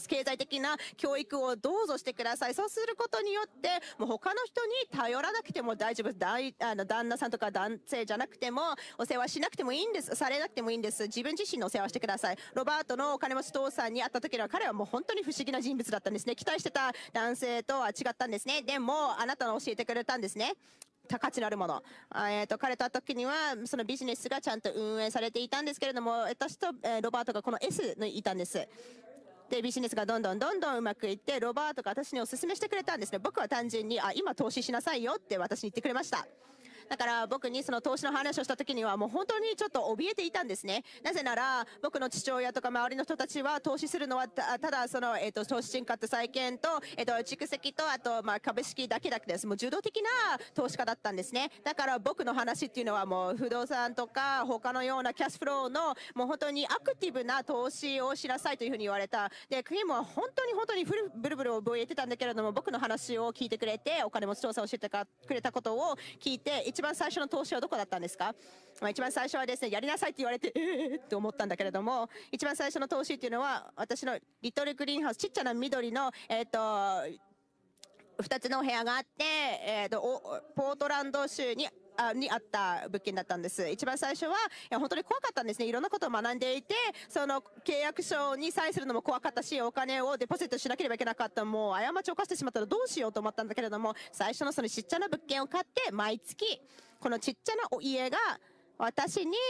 経済的な教育をどうぞしてください。そうすることによって、もう他の人に頼らなくても大丈夫。旦那さんとか男性じゃなくても、お世話しなくてもいいんです。されなくてもいいんです。自分自身のお世話してください。ロバートのお金持ち父さんに会った時の彼はもう本当に不思議な人物だったんですね。期待してた男性とは違ったんですね。でも、あなたの教えてくれたんですね。価値のあるもの。彼と会った時には、そのビジネスがちゃんと運営されていたんですけれども、私と、ロバートがこの S にいたんです。で、ビジネスがどんどんうまくいって、ロバートが私にお勧めしてくれたんですね。僕は単純に、今投資しなさいよって私に言ってくれました。 だから僕にその投資の話をした時にはもう本当にちょっと怯えていたんですね。なぜなら僕の父親とか周りの人たちは投資するのはただその、投資信託債券と、蓄積とあとまあ株式だけです。もう受動的な投資家だったんですね。だから僕の話っていうのはもう不動産とか他のようなキャッシュフローのもう本当にアクティブな投資をしなさいというふうに言われた。でクリームは本当にブルブル覚えてたんだけれども、僕の話を聞いてくれてお金持ち調査を教えてくれたことを聞いて、一番最初の投資はどこだったんですか？一番最初はですね、やりなさいって言われてって思ったんだけれども、一番最初の投資っていうのは私のリトルグリーンハウス、ちっちゃな緑の2つの部屋があって、ポートランド州にあった物件だったんです。一番最初は本当に怖かったんですね。いろんなことを学んでいて、その契約書にサインするのも怖かったし、お金をデポジットしなければいけなかった。もう過ちを犯してしまったらどうしようと思ったんだけれども、最初のそのちっちゃな物件を買って毎月このちっちゃなお家が私に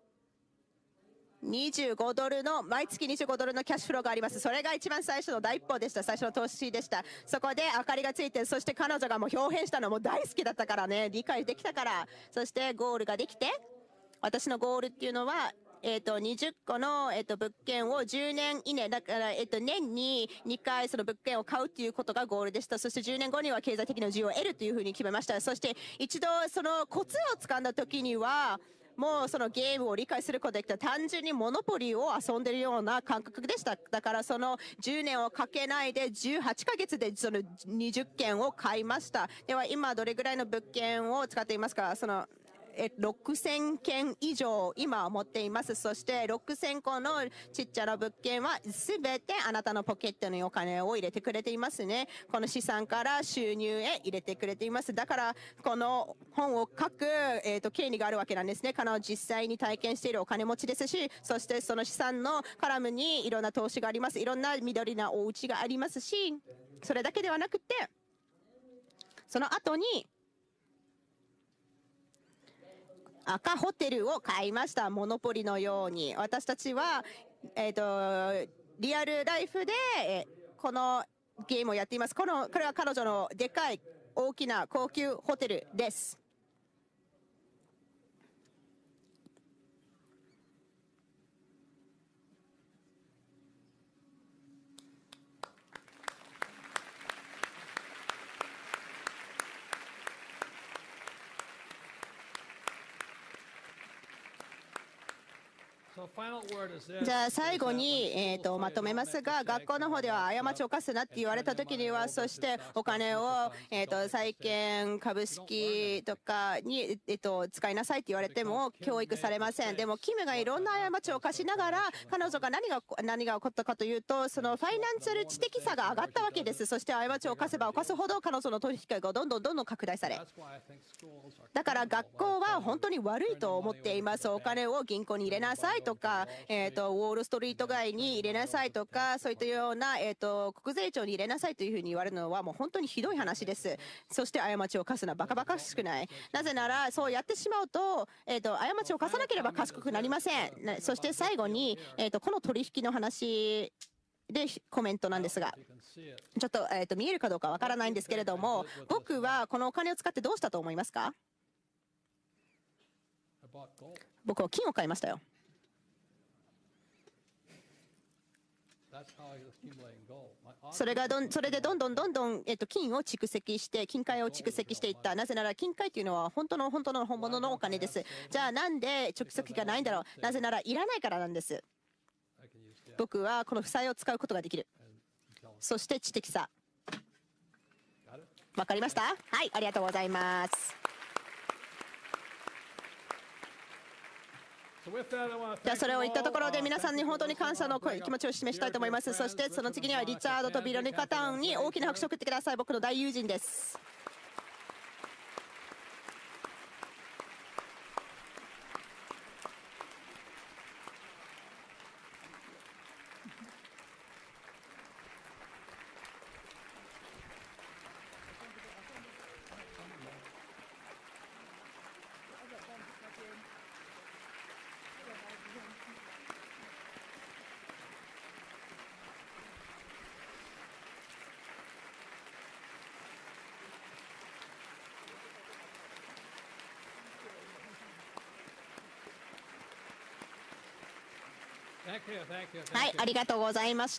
25ドルの毎月25ドルのキャッシュフローがあります。それが一番最初の第一歩でした。最初の投資でした。そこで明かりがついて、そして彼女がもう表変したのも大好きだったからね、理解できたから、そしてゴールができて、私のゴールっていうのは20個の物件を10年以内だから年に2回その物件を買うっていうことがゴールでした。そして10年後には経済的な自由を得るというふうに決めました。そして一度そのコツを掴んだ時にはもうそのゲームを理解することができた。単純にモノポリーを遊んでるような感覚でした。だからその10年をかけないで18ヶ月でその20件を買いました。では今どれぐらいの物件を使っていますか？その6000件以上今持っています。そして6000個のちっちゃな物件は全てあなたのポケットにお金を入れてくれていますね。この資産から収入へ入れてくれています。だからこの本を書く、権利があるわけなんですね。彼は実際に体験しているお金持ちですし、そしてその資産のカラムにいろんな投資があります。いろんな緑なお家がありますし、それだけではなくてその後に赤ホテルを買いました。モノポリのように。私たちは、リアルライフで、このゲームをやっています。これは彼女のでかい大きな高級ホテルです。じゃあ最後に、まとめますが、学校の方では過ちを犯すなって言われた時には、そしてお金を、債券株式とかに、使いなさいって言われても教育されません。でもキムがいろんな過ちを犯しながら、彼女が何が起こったかというと、そのファイナンシャル知的さが上がったわけです。そして過ちを犯せば犯すほど彼女の取引がどんどん拡大され、だから学校は本当に悪いと思っています。お金を銀行に入れなさいとか、ウォールストリート街に入れなさいとか、そういったような、国税庁に入れなさいというふうに言われるのはもう本当にひどい話です。そして過ちを犯すのはバカバカしくない。なぜならそうやってしまうと、過ちを犯さなければ賢くなりません。そして最後に、この取引の話でコメントなんですが、ちょっと、見えるかどうかわからないんですけれども、僕はこのお金を使ってどうしたと思いますか？僕は金を買いましたよ。それでどんどん、金を蓄積して、金塊を蓄積していった。なぜなら金塊というのは本物のお金です。じゃあなんで蓄積がないんだろう。なぜならいらないからなんです。僕はこの負債を使うことができる。そして知的さ。わかりました？はい、ありがとうございます。じゃあそれを言ったところで皆さんに本当に感謝の気持ちを示したいと思います。そしてその次にはリチャードとビロニカ・タウンに大きな拍手を送ってください。僕の大友人です。 はい、ありがとうございました。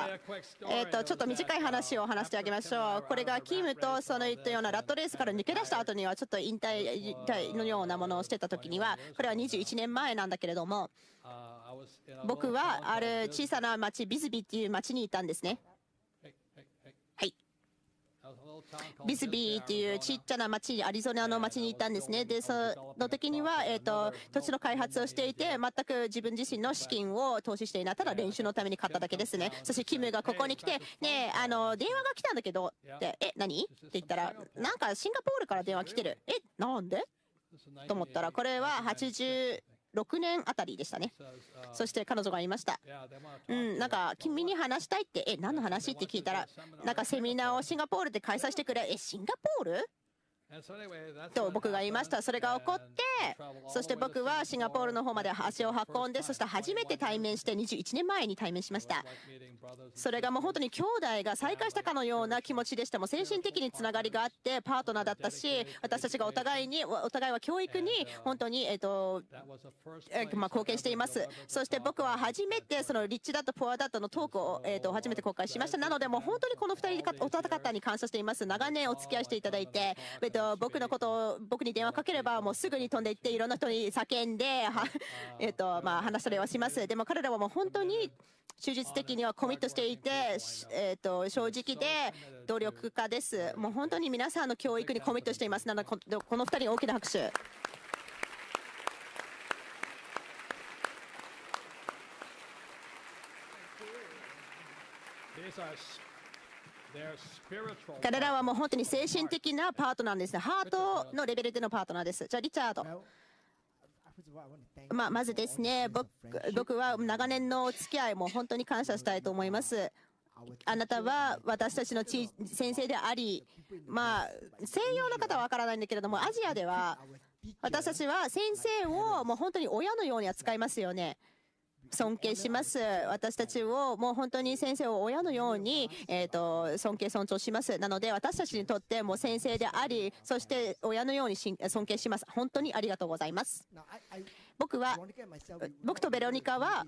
ちょっと短い話を話してあげましょう。これがキムとその言ったようなラットレースから抜け出した後には、ちょっと引退のようなものをしてた時には、これは21年前なんだけれども、僕はある小さな町、ビズビーっていう町にいたんですね。はい。ビスビーっていうちっちゃな町、アリゾナの町に行ったんですね。で、その時には、土地の開発をしていて、全く自分自身の資金を投資していない。ただ練習のために買っただけですね。そしてキムがここに来て、ねえ、電話が来たんだけど、って、何って言ったら、なんかシンガポールから電話来てる。なんでと思ったら、これは86年あたりでしたね。そして彼女が言いました。なんか君に話したいって、何の話って聞いたら、なんかセミナーをシンガポールで開催してくれ。シンガポールと僕が言いました。それが起こって、そして僕はシンガポールの方まで足を運んで、そして初めて対面して21年前に対面しました。それがもう本当に兄弟が再会したかのような気持ちでした。もう精神的につながりがあってパートナーだったし、私たちがお互いは教育に本当に貢献しています。そして僕は初めてそのリッチダットポアダットのトークを初めて公開しました。なのでもう本当にこの2人お方に感謝しています。長年お付き合いしていただいて、僕に電話かければもうすぐに飛んでいっていろんな人に叫んで話したりはします。でも彼らはもう本当に忠実的にはコミットしていて、正直で努力家です。もう本当に皆さんの教育にコミットしています。なのでこの2人に大きな拍手。彼らはもう本当に精神的なパートナーですね。ハートのレベルでのパートナーです。じゃあリチャード。まずですね、僕は長年のお付き合いも本当に感謝したいと思います。あなたは私たちの先生であり、西洋の方は分からないんだけれども、アジアでは私たちは先生をもう本当に親のように扱いますよね。尊敬します。私たちをもう本当に先生を親のように、尊重します。なので私たちにとっても先生であり、そして親のように尊敬します。本当にありがとうございます。僕とベロニカは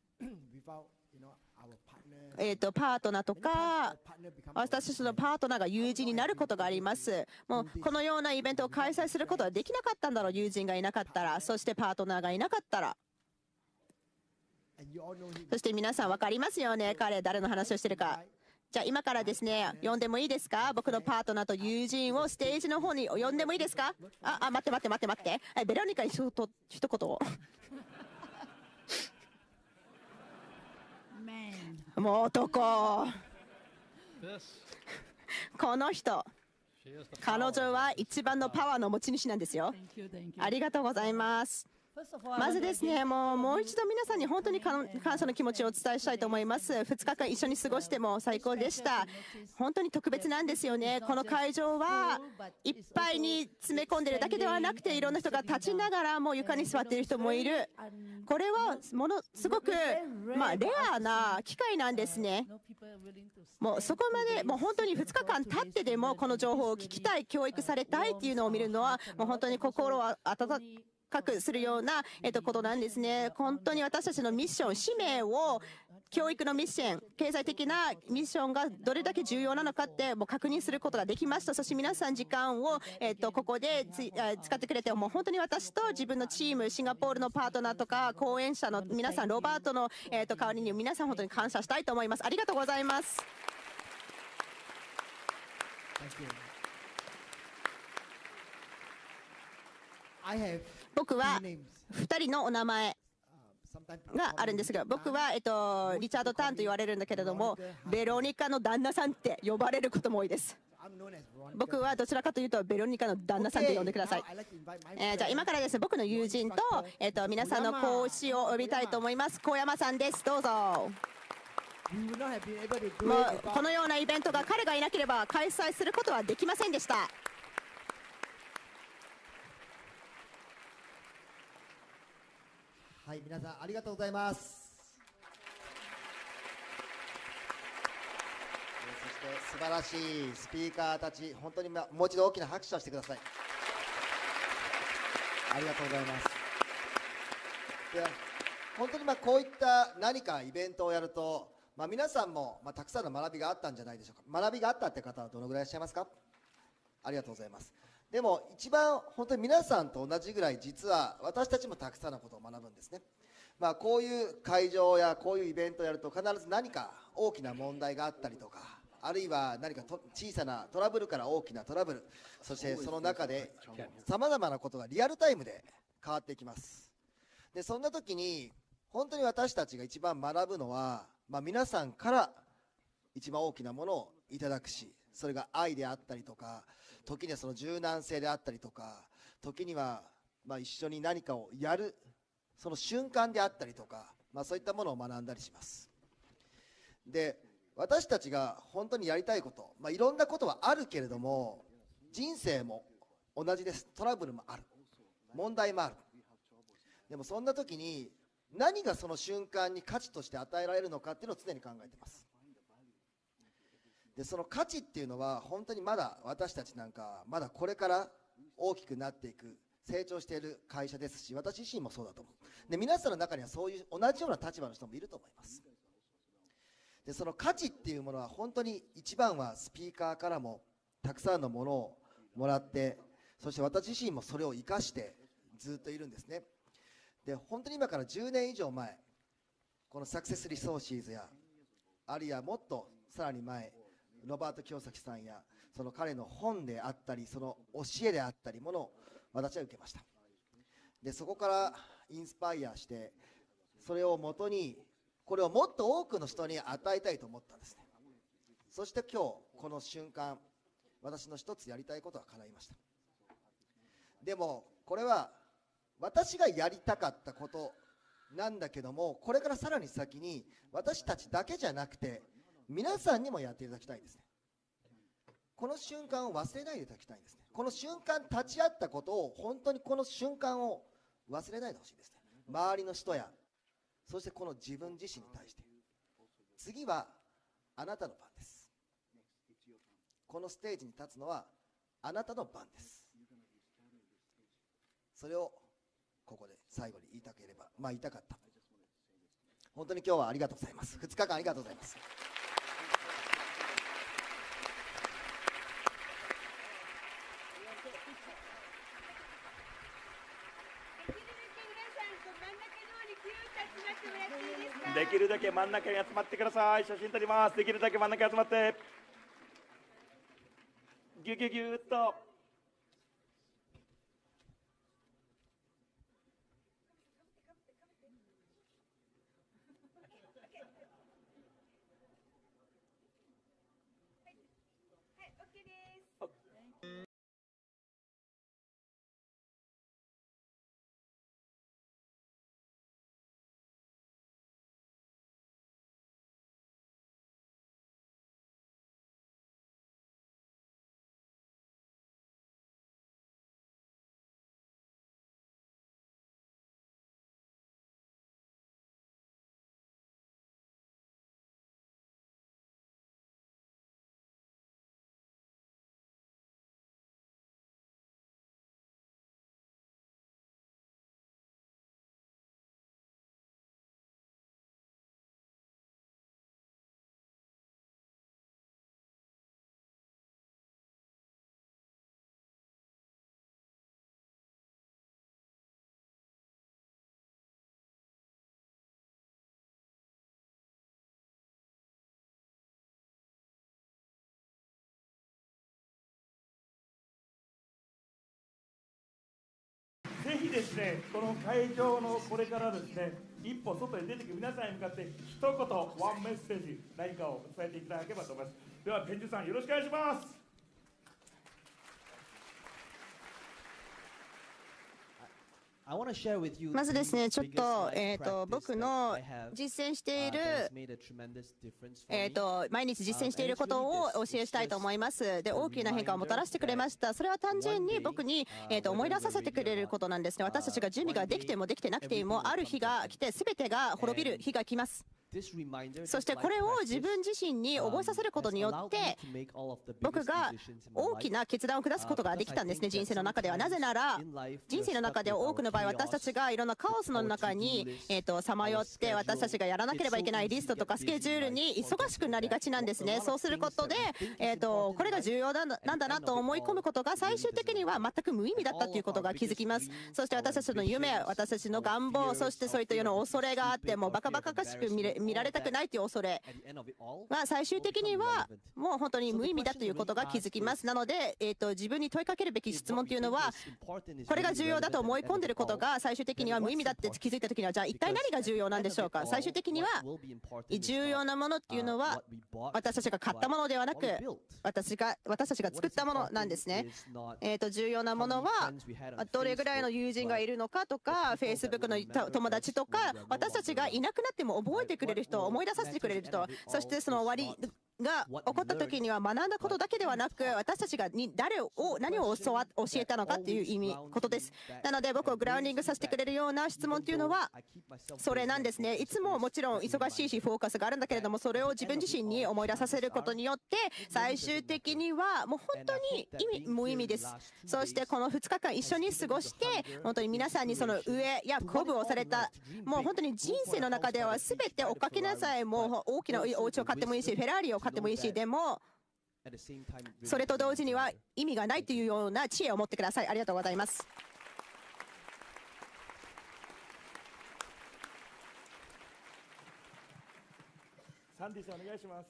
パートナーとか私たちのパートナーが友人になることがあります。もうこのようなイベントを開催することはできなかったんだろう。友人がいなかったら、そしてパートナーがいなかったら。そして皆さん分かりますよね、彼誰の話をしてるか。じゃあ今からですね、呼んでもいいですか。僕のパートナーと友人をステージの方に呼んでもいいですか。待ってベロニカに一言をもう男この人、彼女は一番のパワーの持ち主なんですよ。ありがとうございます。まずですね、もう一度皆さんに本当に感謝の気持ちをお伝えしたいと思います。2日間一緒に過ごしても最高でした。本当に特別なんですよね。この会場はいっぱいに詰め込んでるだけではなくて、いろんな人が立ちながらもう床に座っている人もいる。これはものすごくレアな機会なんですね。もうそこまでもう本当に2日間経ってでもこの情報を聞きたい、教育されたいっていうのを見るのはもう本当に心を温かくするようなことなんですね。本当に私たちのミッション、使命を教育のミッション、経済的なミッションがどれだけ重要なのかってもう確認することができました。そして皆さん時間をここで使ってくれて、もう本当に私と自分のチーム、シンガポールのパートナーとか講演者の皆さん、ロバートの代わりに皆さん本当に感謝したいと思います。ありがとうございます。僕は2人のお名前があるんですが、僕は、リチャード・タンと言われるんだけれども、ベロニカの旦那さんって呼ばれることも多いです。僕はどちらかというとベロニカの旦那さんと呼んでください。じゃあ今からですね、僕の友人と、皆さんの講師を呼びたいと思います。小山さんです。どうぞ。もうこのようなイベントが彼がいなければ開催することはできませんでした。 はい、皆さんありがとうございます。そして素晴らしいスピーカーたち、本当にもう一度大きな拍手をしてください。ありがとうございます。では本当にこういった何かイベントをやると、皆さんもたくさんの学びがあったんじゃないでしょうか。学びがあったって方はどのぐらいいらっしゃいますか？ありがとうございます。でも一番本当に皆さんと同じぐらい実は私たちもたくさんのことを学ぶんですね。こういう会場やこういうイベントをやると必ず何か大きな問題があったりとか、あるいは何か小さなトラブルから大きなトラブル、そしてその中でさまざまなことがリアルタイムで変わっていきます。でそんな時に本当に私たちが一番学ぶのは、皆さんから一番大きなものをいただくし、それが愛であったりとか、時にはその柔軟性であったりとか、時には一緒に何かをやるその瞬間であったりとか、そういったものを学んだりします。で私たちが本当にやりたいこと、いろんなことはあるけれども、人生も同じです。トラブルもある、問題もある。でもそんな時に何がその瞬間に価値として与えられるのかっていうのを常に考えています。でその価値っていうのは本当にまだ私たちなんかまだこれから大きくなっていく、成長している会社ですし、私自身もそうだと思う。で皆さんの中にはそういう同じような立場の人もいると思います。でその価値っていうものは本当に一番はスピーカーからもたくさんのものをもらって、そして私自身もそれを生かしてずっといるんですね。で本当に今から10年以上前、このサクセスリソーシーズやあるいはもっとさらに前、ロバート清崎さんやその彼の本であったり、その教えであったりものを私は受けました。でそこからインスパイアして、それをもとにこれをもっと多くの人に与えたいと思ったんですね。そして今日この瞬間、私の一つやりたいことは叶いました。でもこれは私がやりたかったことなんだけども、これからさらに先に私たちだけじゃなくて皆さんにもやっていただきたいんですね。この瞬間を忘れないでいただきたいんですね。この瞬間立ち会ったことを、本当にこの瞬間を忘れないでほしいですね。周りの人や、そしてこの自分自身に対して。次はあなたの番です。このステージに立つのはあなたの番です。それをここで最後に言いたければ、言いたかった。本当に今日はありがとうございます。2日間ありがとうございます。 できるだけ真ん中に集まってください。写真撮ります。できるだけ真ん中に集まって、ギュギュギューっと。ぜひですね、この会場のこれからですね、一歩外に出てくる皆さんに向かって一言ワンメッセージ何かを伝えていただければと思います。では天寿さんよろしくお願いします。 まずですね、ちょっと、僕の実践している、毎日実践していることをお教えしたいと思います。で、大きな変化をもたらしてくれました。それは単純に僕に、思い出させてくれることなんですね。私たちが準備ができてもできてなくても、ある日が来て、すべてが滅びる日が来ます。 そしてこれを自分自身に覚えさせることによって僕が大きな決断を下すことができたんですね、人生の中では。なぜなら人生の中で多くの場合私たちがいろんなカオスの中にさまよって私たちがやらなければいけないリストとかスケジュールに忙しくなりがちなんですね。そうすることでこれが重要なんだなと思い込むことが最終的には全く無意味だったということが気づきます。そして私たちの夢、私たちの願望、そしてそういったような恐れがあって、もうバカバカしく見られたくないという恐れは最終的にはもう本当に無意味だということが気づきます。なので、自分に問いかけるべき質問というのは、これが重要だと思い込んでいることが最終的には無意味だって気づいたときには、じゃあ一体何が重要なんでしょうか。最終的には重要なものっていうのは私たちが買ったものではなく私たちが作ったものなんですね。重要なものはどれぐらいの友人がいるのかとか、Facebook の友達とか、私たちがいなくなっても覚えてくれる人、思い出させてくれる人、そしてその終わりが起こった時には学んだことだけではなく、私たちが何を教えたのかっていうことです。なので僕をグラウンディングさせてくれるような質問っていうのはそれなんですね。いつももちろん忙しいしフォーカスがあるんだけれども、それを自分自身に思い出させることによって最終的にはもう本当に無意味です。そしてこの2日間一緒に過ごして、本当に皆さんにその上や鼓舞をされた、もう本当に人生の中では全て追っかけなさい。もう大きなお家を買ってもいいし、フェラーリを買ってもいいし、でもそれと同時には意味がないというような知恵を持ってください。ありがとうございます。 サンディさんお願いします。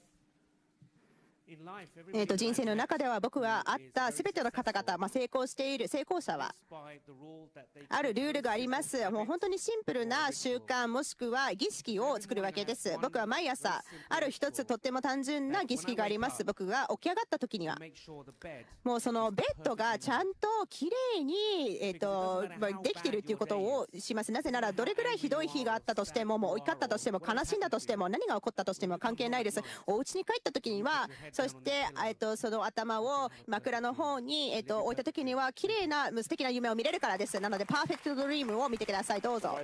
人生の中では僕が会ったすべての方々、成功している成功者はあるルールがあります。もう本当にシンプルな習慣もしくは儀式を作るわけです。僕は毎朝ある一つとっても単純な儀式があります。僕が起き上がった時にはもうそのベッドがちゃんときれいにできているということをします。なぜならどれぐらいひどい日があったとしても、もう怒ったとしても悲しんだとしても何が起こったとしても関係ないです。お家に帰った時には、そしてその頭を枕の方に置いた時には綺麗な素敵な夢を見れるからです。なのでパーフェクトドリームを見てください。どうぞ。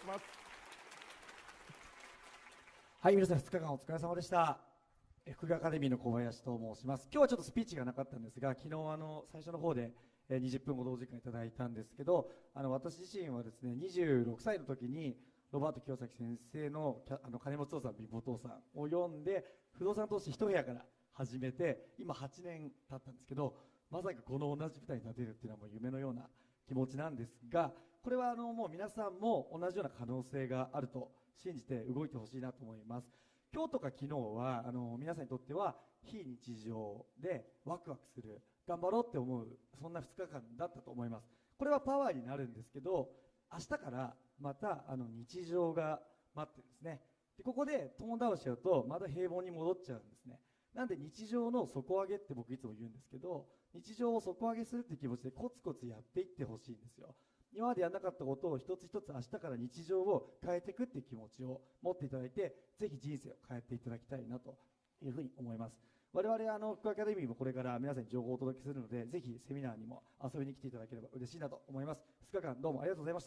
はい、皆さん2日間お疲れ様でした。福賀アカデミーの小林と申します。今日はちょっとスピーチがなかったんですが、昨日最初の方で20分ほどお時間いただいたんですけど、私自身はですね、26歳の時にロバート清崎先生の金持ち父さん貧乏父さんを読んで、不動産投資一部屋から始めて今8年経ったんですけど、まさかこの同じ舞台に立てるっていうのはもう夢のような気持ちなんですが、これはもう皆さんも同じような可能性があると信じて動いてほしいなと思います。今日とか昨日は皆さんにとっては非日常でワクワクする、頑張ろうって思う、そんな2日間だったと思います。これはパワーになるんですけど、明日からまた日常が待ってですね、でここでトーンダウンしちゃうとまた平凡に戻っちゃうんですね。なんで日常の底上げって僕いつも言うんですけど、日常を底上げするって気持ちでコツコツやっていってほしいんですよ。今までやらなかったことを一つ一つ明日から日常を変えていくっていう気持ちを持っていただいて、ぜひ人生を変えていただきたいなというふうに思います。我々福岡アカデミーもこれから皆さんに情報をお届けするので、ぜひセミナーにも遊びに来ていただければ嬉しいなと思います。2日間どうもありがとうございました。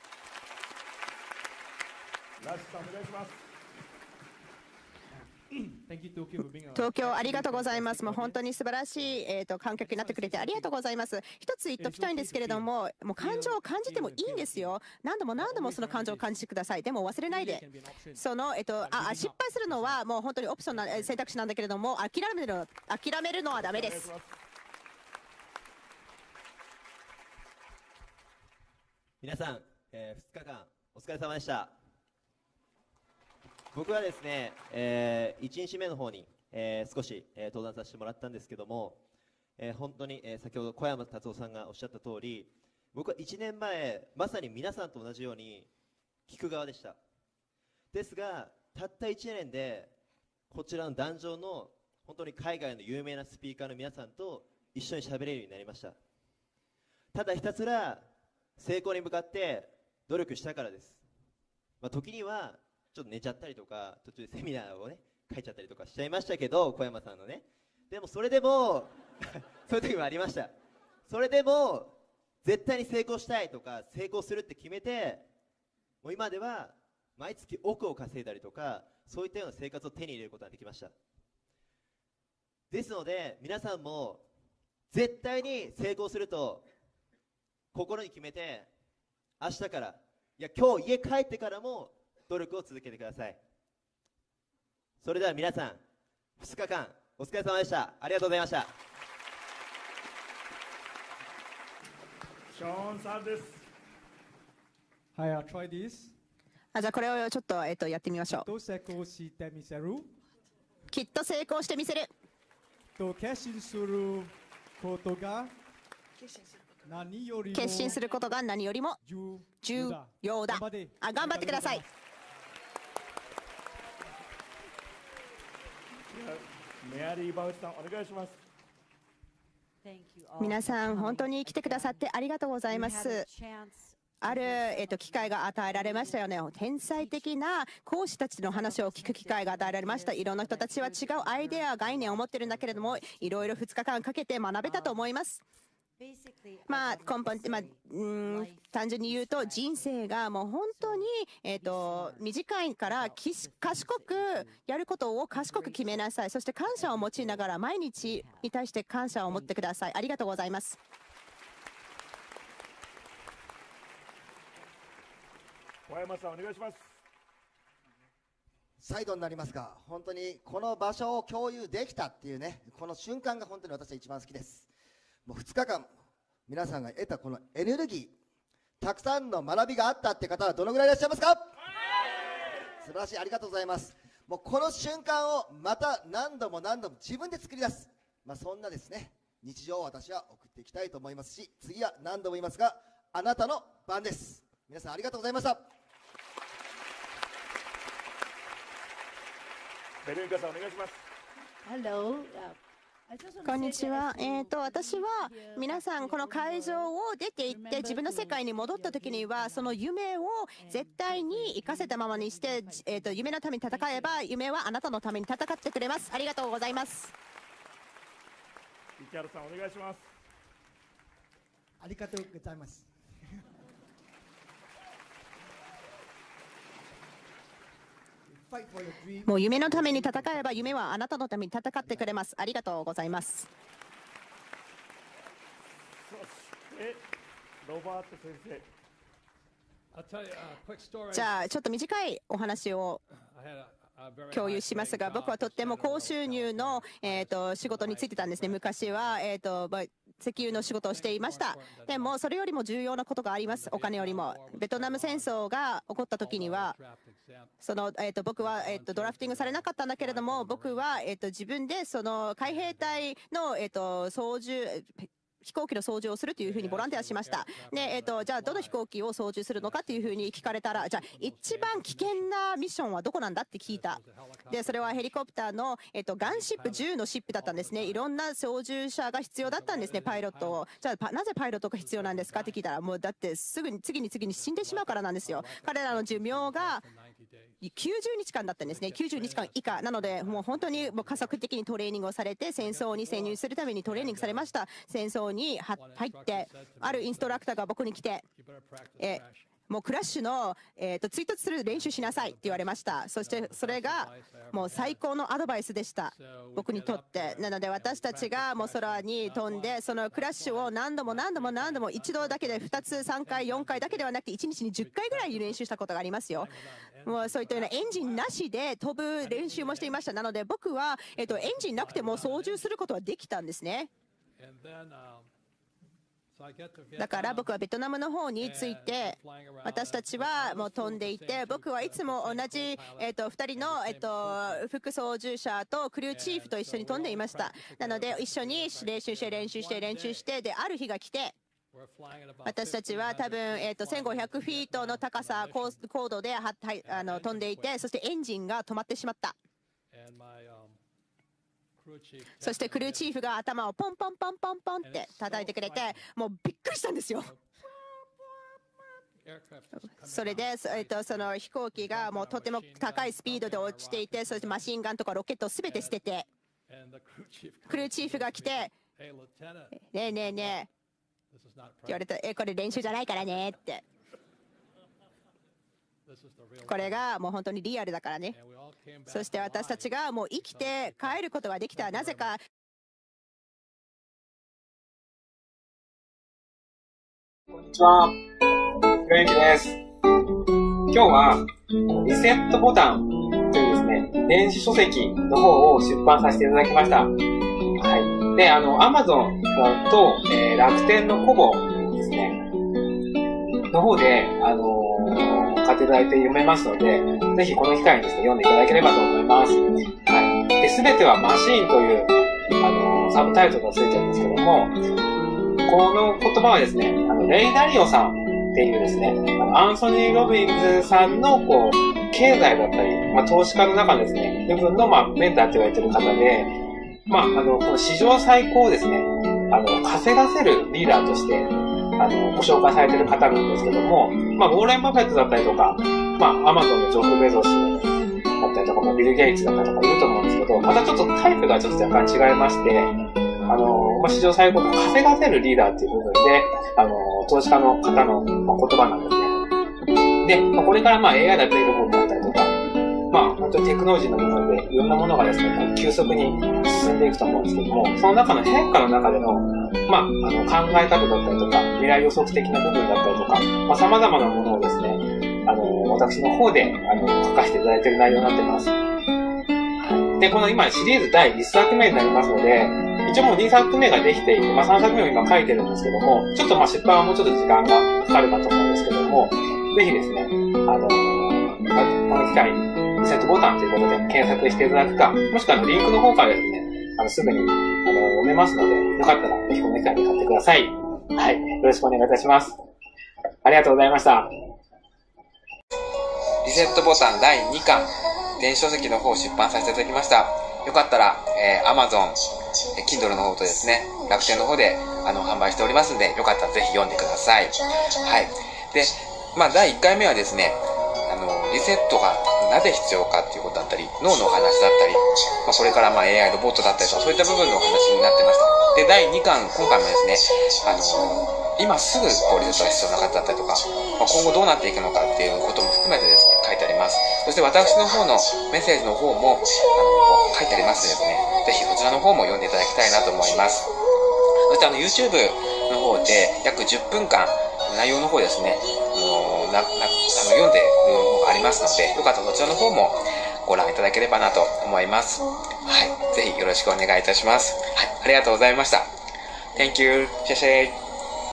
ラッシュさんお願いします。 東京ありがとうございます。もう本当に素晴らしい、観客になってくれてありがとうございます。一つ言っておきたいんですけれども、もう感情を感じてもいいんですよ。何度も何度もその感情を感じてください。でも忘れないで、その失敗するのはもう本当にオプションな選択肢なんだけれども、諦めるのはダメです。 皆さん、2日間お疲れ様でした。僕はですね、1日目の方に、少し、登壇させてもらったんですけども、本当に、先ほど小山達夫さんがおっしゃった通り、僕は1年前まさに皆さんと同じように聞く側でした。ですがたった1年でこちらの壇上の本当に海外の有名なスピーカーの皆さんと一緒に喋れるようになりました。ただひたすら成功に向かって努力したからです。時にはちょっと寝ちゃったりとか、途中でセミナーをね書いちゃったりとかしちゃいましたけど、小山さんのね。でもそれでもそういう時もありました。それでも絶対に成功したいとか成功するって決めて、もう今では毎月億を稼いだりとか、 そういったような生活を手に入れることができました。ですので皆さんも絶対に成功すると心に決めて、明日から、いや今日家帰ってからも努力を続けてください。それでは皆さん2日間お疲れ様でした。ありがとうございました。 ショーンさんです。 はい、I'll try this. じゃあこれをちょっと、やってみましょう。 と成功してみせる。 きっと成功してみせる。 決心することが何よりも決心することが何よりも重要だ。頑張ってください。 メアリー・バウチさん、お願いします。 皆さん本当に来てくださってありがとうございます。ある、機会が与えられましたよね。天才的な講師たちの話を聞く機会が与えられました。いろんな人たちは違うアイデア、概念を持っているんだけれども、いろいろ2日間かけて学べたと思います。根本って、単純に言うと人生がもう本当に、短いから賢くやることを賢く決めなさい。そして感謝を持ちながら毎日に対して感謝を持ってください。ありがとうございます。 小山さん、お願いします。 再度になりますが、本当にこの場所を共有できたっていうね、この瞬間が本当に私は一番好きです。もう2日間皆さんが得たこのエネルギー、たくさんの学びがあったって方はどのぐらいいらっしゃいますか？素晴らしい、ありがとうございます。もうこの瞬間をまた何度も何度も自分で作り出す、そんなですね日常を私は送っていきたいと思いますし、次は何度も言いますがあなたの番です。皆さんありがとうございました。 ベルニカさん、お願いします。 こんにちは。私は皆さんこの会場を出て行って自分の世界に戻った時にはその夢を絶対に生かせたままにして、夢のために戦えば夢はあなたのために戦ってくれます。ありがとうございます。 池原さん、お願いします。 ありがとうございます。 もう夢のために戦えば夢はあなたのために戦ってくれます。ありがとうございます。 そしてロバート先生。 じゃあちょっと短いお話を共有しますが、僕はとっても高収入の、仕事に就いてたんですね。昔は、石油の仕事をしていました。でもそれよりも重要なことがあります。お金よりも。ベトナム戦争が起こった時には僕は、ドラフティングされなかったんだけれども、僕は、自分でその海兵隊の、操縦飛行機の操縦をするというふうにボランティアしました。で、じゃあどの飛行機を操縦するのかというふうに聞かれたら、じゃあ一番危険なミッションはどこなんだって聞いた。で、それはヘリコプターの、ガンシップ10のシップだったんですね。いろんな操縦者が必要だったんですね、パイロットを。じゃあなぜパイロットが必要なんですかって聞いたら、もうだってすぐに次に死んでしまうからなんですよ。彼らの寿命が90日間だったんですね。90日間以下なので、もう本当にもう加速的にトレーニングをされて戦争に潜入するためにトレーニングされました。戦争に入ってあるインストラクターが僕に来て、もうクラッシュの、追突する練習しなさいって言われました。そしてそれがもう最高のアドバイスでした、僕にとって。なので私たちがもう空に飛んでそのクラッシュを何度も一度だけで2つ3回4回だけではなくて1日に10回ぐらい練習したことがありますよ。もうそういったようなエンジンなしで飛ぶ練習もしていました。なので僕は、エンジンなくても操縦することはできたんですね。だから僕はベトナムの方に着いて、私たちはもう飛んでいて、僕はいつも同じ、2人の、副操縦者とクルーチーフと一緒に飛んでいました。なので一緒に練習してである日が来て、私たちは多分、1500フィートの高さ高度で飛んでいて、そしてエンジンが止まってしまった。そしてクルーチーフが頭をポンポンポンポンポンって叩いてくれて、もうびっくりしたんですよ。それで、その飛行機がもうとても高いスピードで落ちていて、そしてマシンガンとかロケットを全て捨てて、クルーチーフが来て、ねえねえねえって言われた。これ練習じゃないからねって。 これがもう本当にリアルだからね。そして私たちがもう生きて帰ることができた。なぜかこんにちは。ひろゆきです。今日はリセットボタンというですね、電子書籍の方を出版させていただきました。はい。で、Amazon と、楽天のコボですね、の方で、買っていただいて読めますので、ぜひこの機会にですね、読んでいただければと思います。はい。で、すべてはマシーンという、サブタイトルがついてるんですけども、この言葉はですね、レイ・ダリオさんっていうですね、アンソニー・ロビンズさんの、経済だったり、投資家の中のですね、部分の、メンターって言われてる方で、この史上最高をですね、稼がせるリーダーとして、ご紹介されてる方なんですけども、ウォーレン・バフェットだったりとか、アマゾンのジョフ・ベゾスだったりとか、ビル・ゲイツだったりとかいると思うんですけど、またちょっとタイプがちょっと若干違いまして、史上最高を稼がせるリーダーっていう部分で、投資家の方の言葉なんですね。で、これからAI だったりロボットだったりとか、本当にテクノロジーの部分でいろんなものがですね、急速に進んでいくと思うんですけども、その中の変化の中での、考え方だったりとか、未来予測的な部分だったりとか、様々なものをですね、私の方で、書かせていただいている内容になっています。で、この今シリーズ第1作目になりますので、一応もう2作目ができていて、3作目を今書いてるんですけども、ちょっと出版はもうちょっと時間がかかるかと思うんですけども、ぜひですね、この機会にリセットボタンということで検索していただくか、もしくはリンクの方からですね、すぐに読めますので、よかったらぜひこの機会に買ってください。はい。よろしくお願いいたします。ありがとうございました。 リセットボタン第2巻、電子書籍の方を出版させていただきました。よかったら、Amazon、Kindle の方とですね、楽天の方で販売しておりますので、よかったらぜひ読んでください。はい。で、第1回目はですね、リセットがなぜ必要かっていうことだったり、脳のお話だったり、これから AI ロボットだったりとか、そういった部分のお話になってました。で、第2巻、今回もですね、今すぐリセットが必要な方だったりとか、今後どうなっていくのかっていうことも含めてですね、書いてあります。そして私の方のメッセージの方も、書いてありますのでですね、ぜひそちらの方も読んでいただきたいなと思います。そしてYouTube の方で約10分間、内容の方ですね、読んでいるのがありますので、よかったらそちらの方もご覧いただければなと思います。はい。ぜひよろしくお願いいたします。はい。ありがとうございました。Thank you. シェシェイ。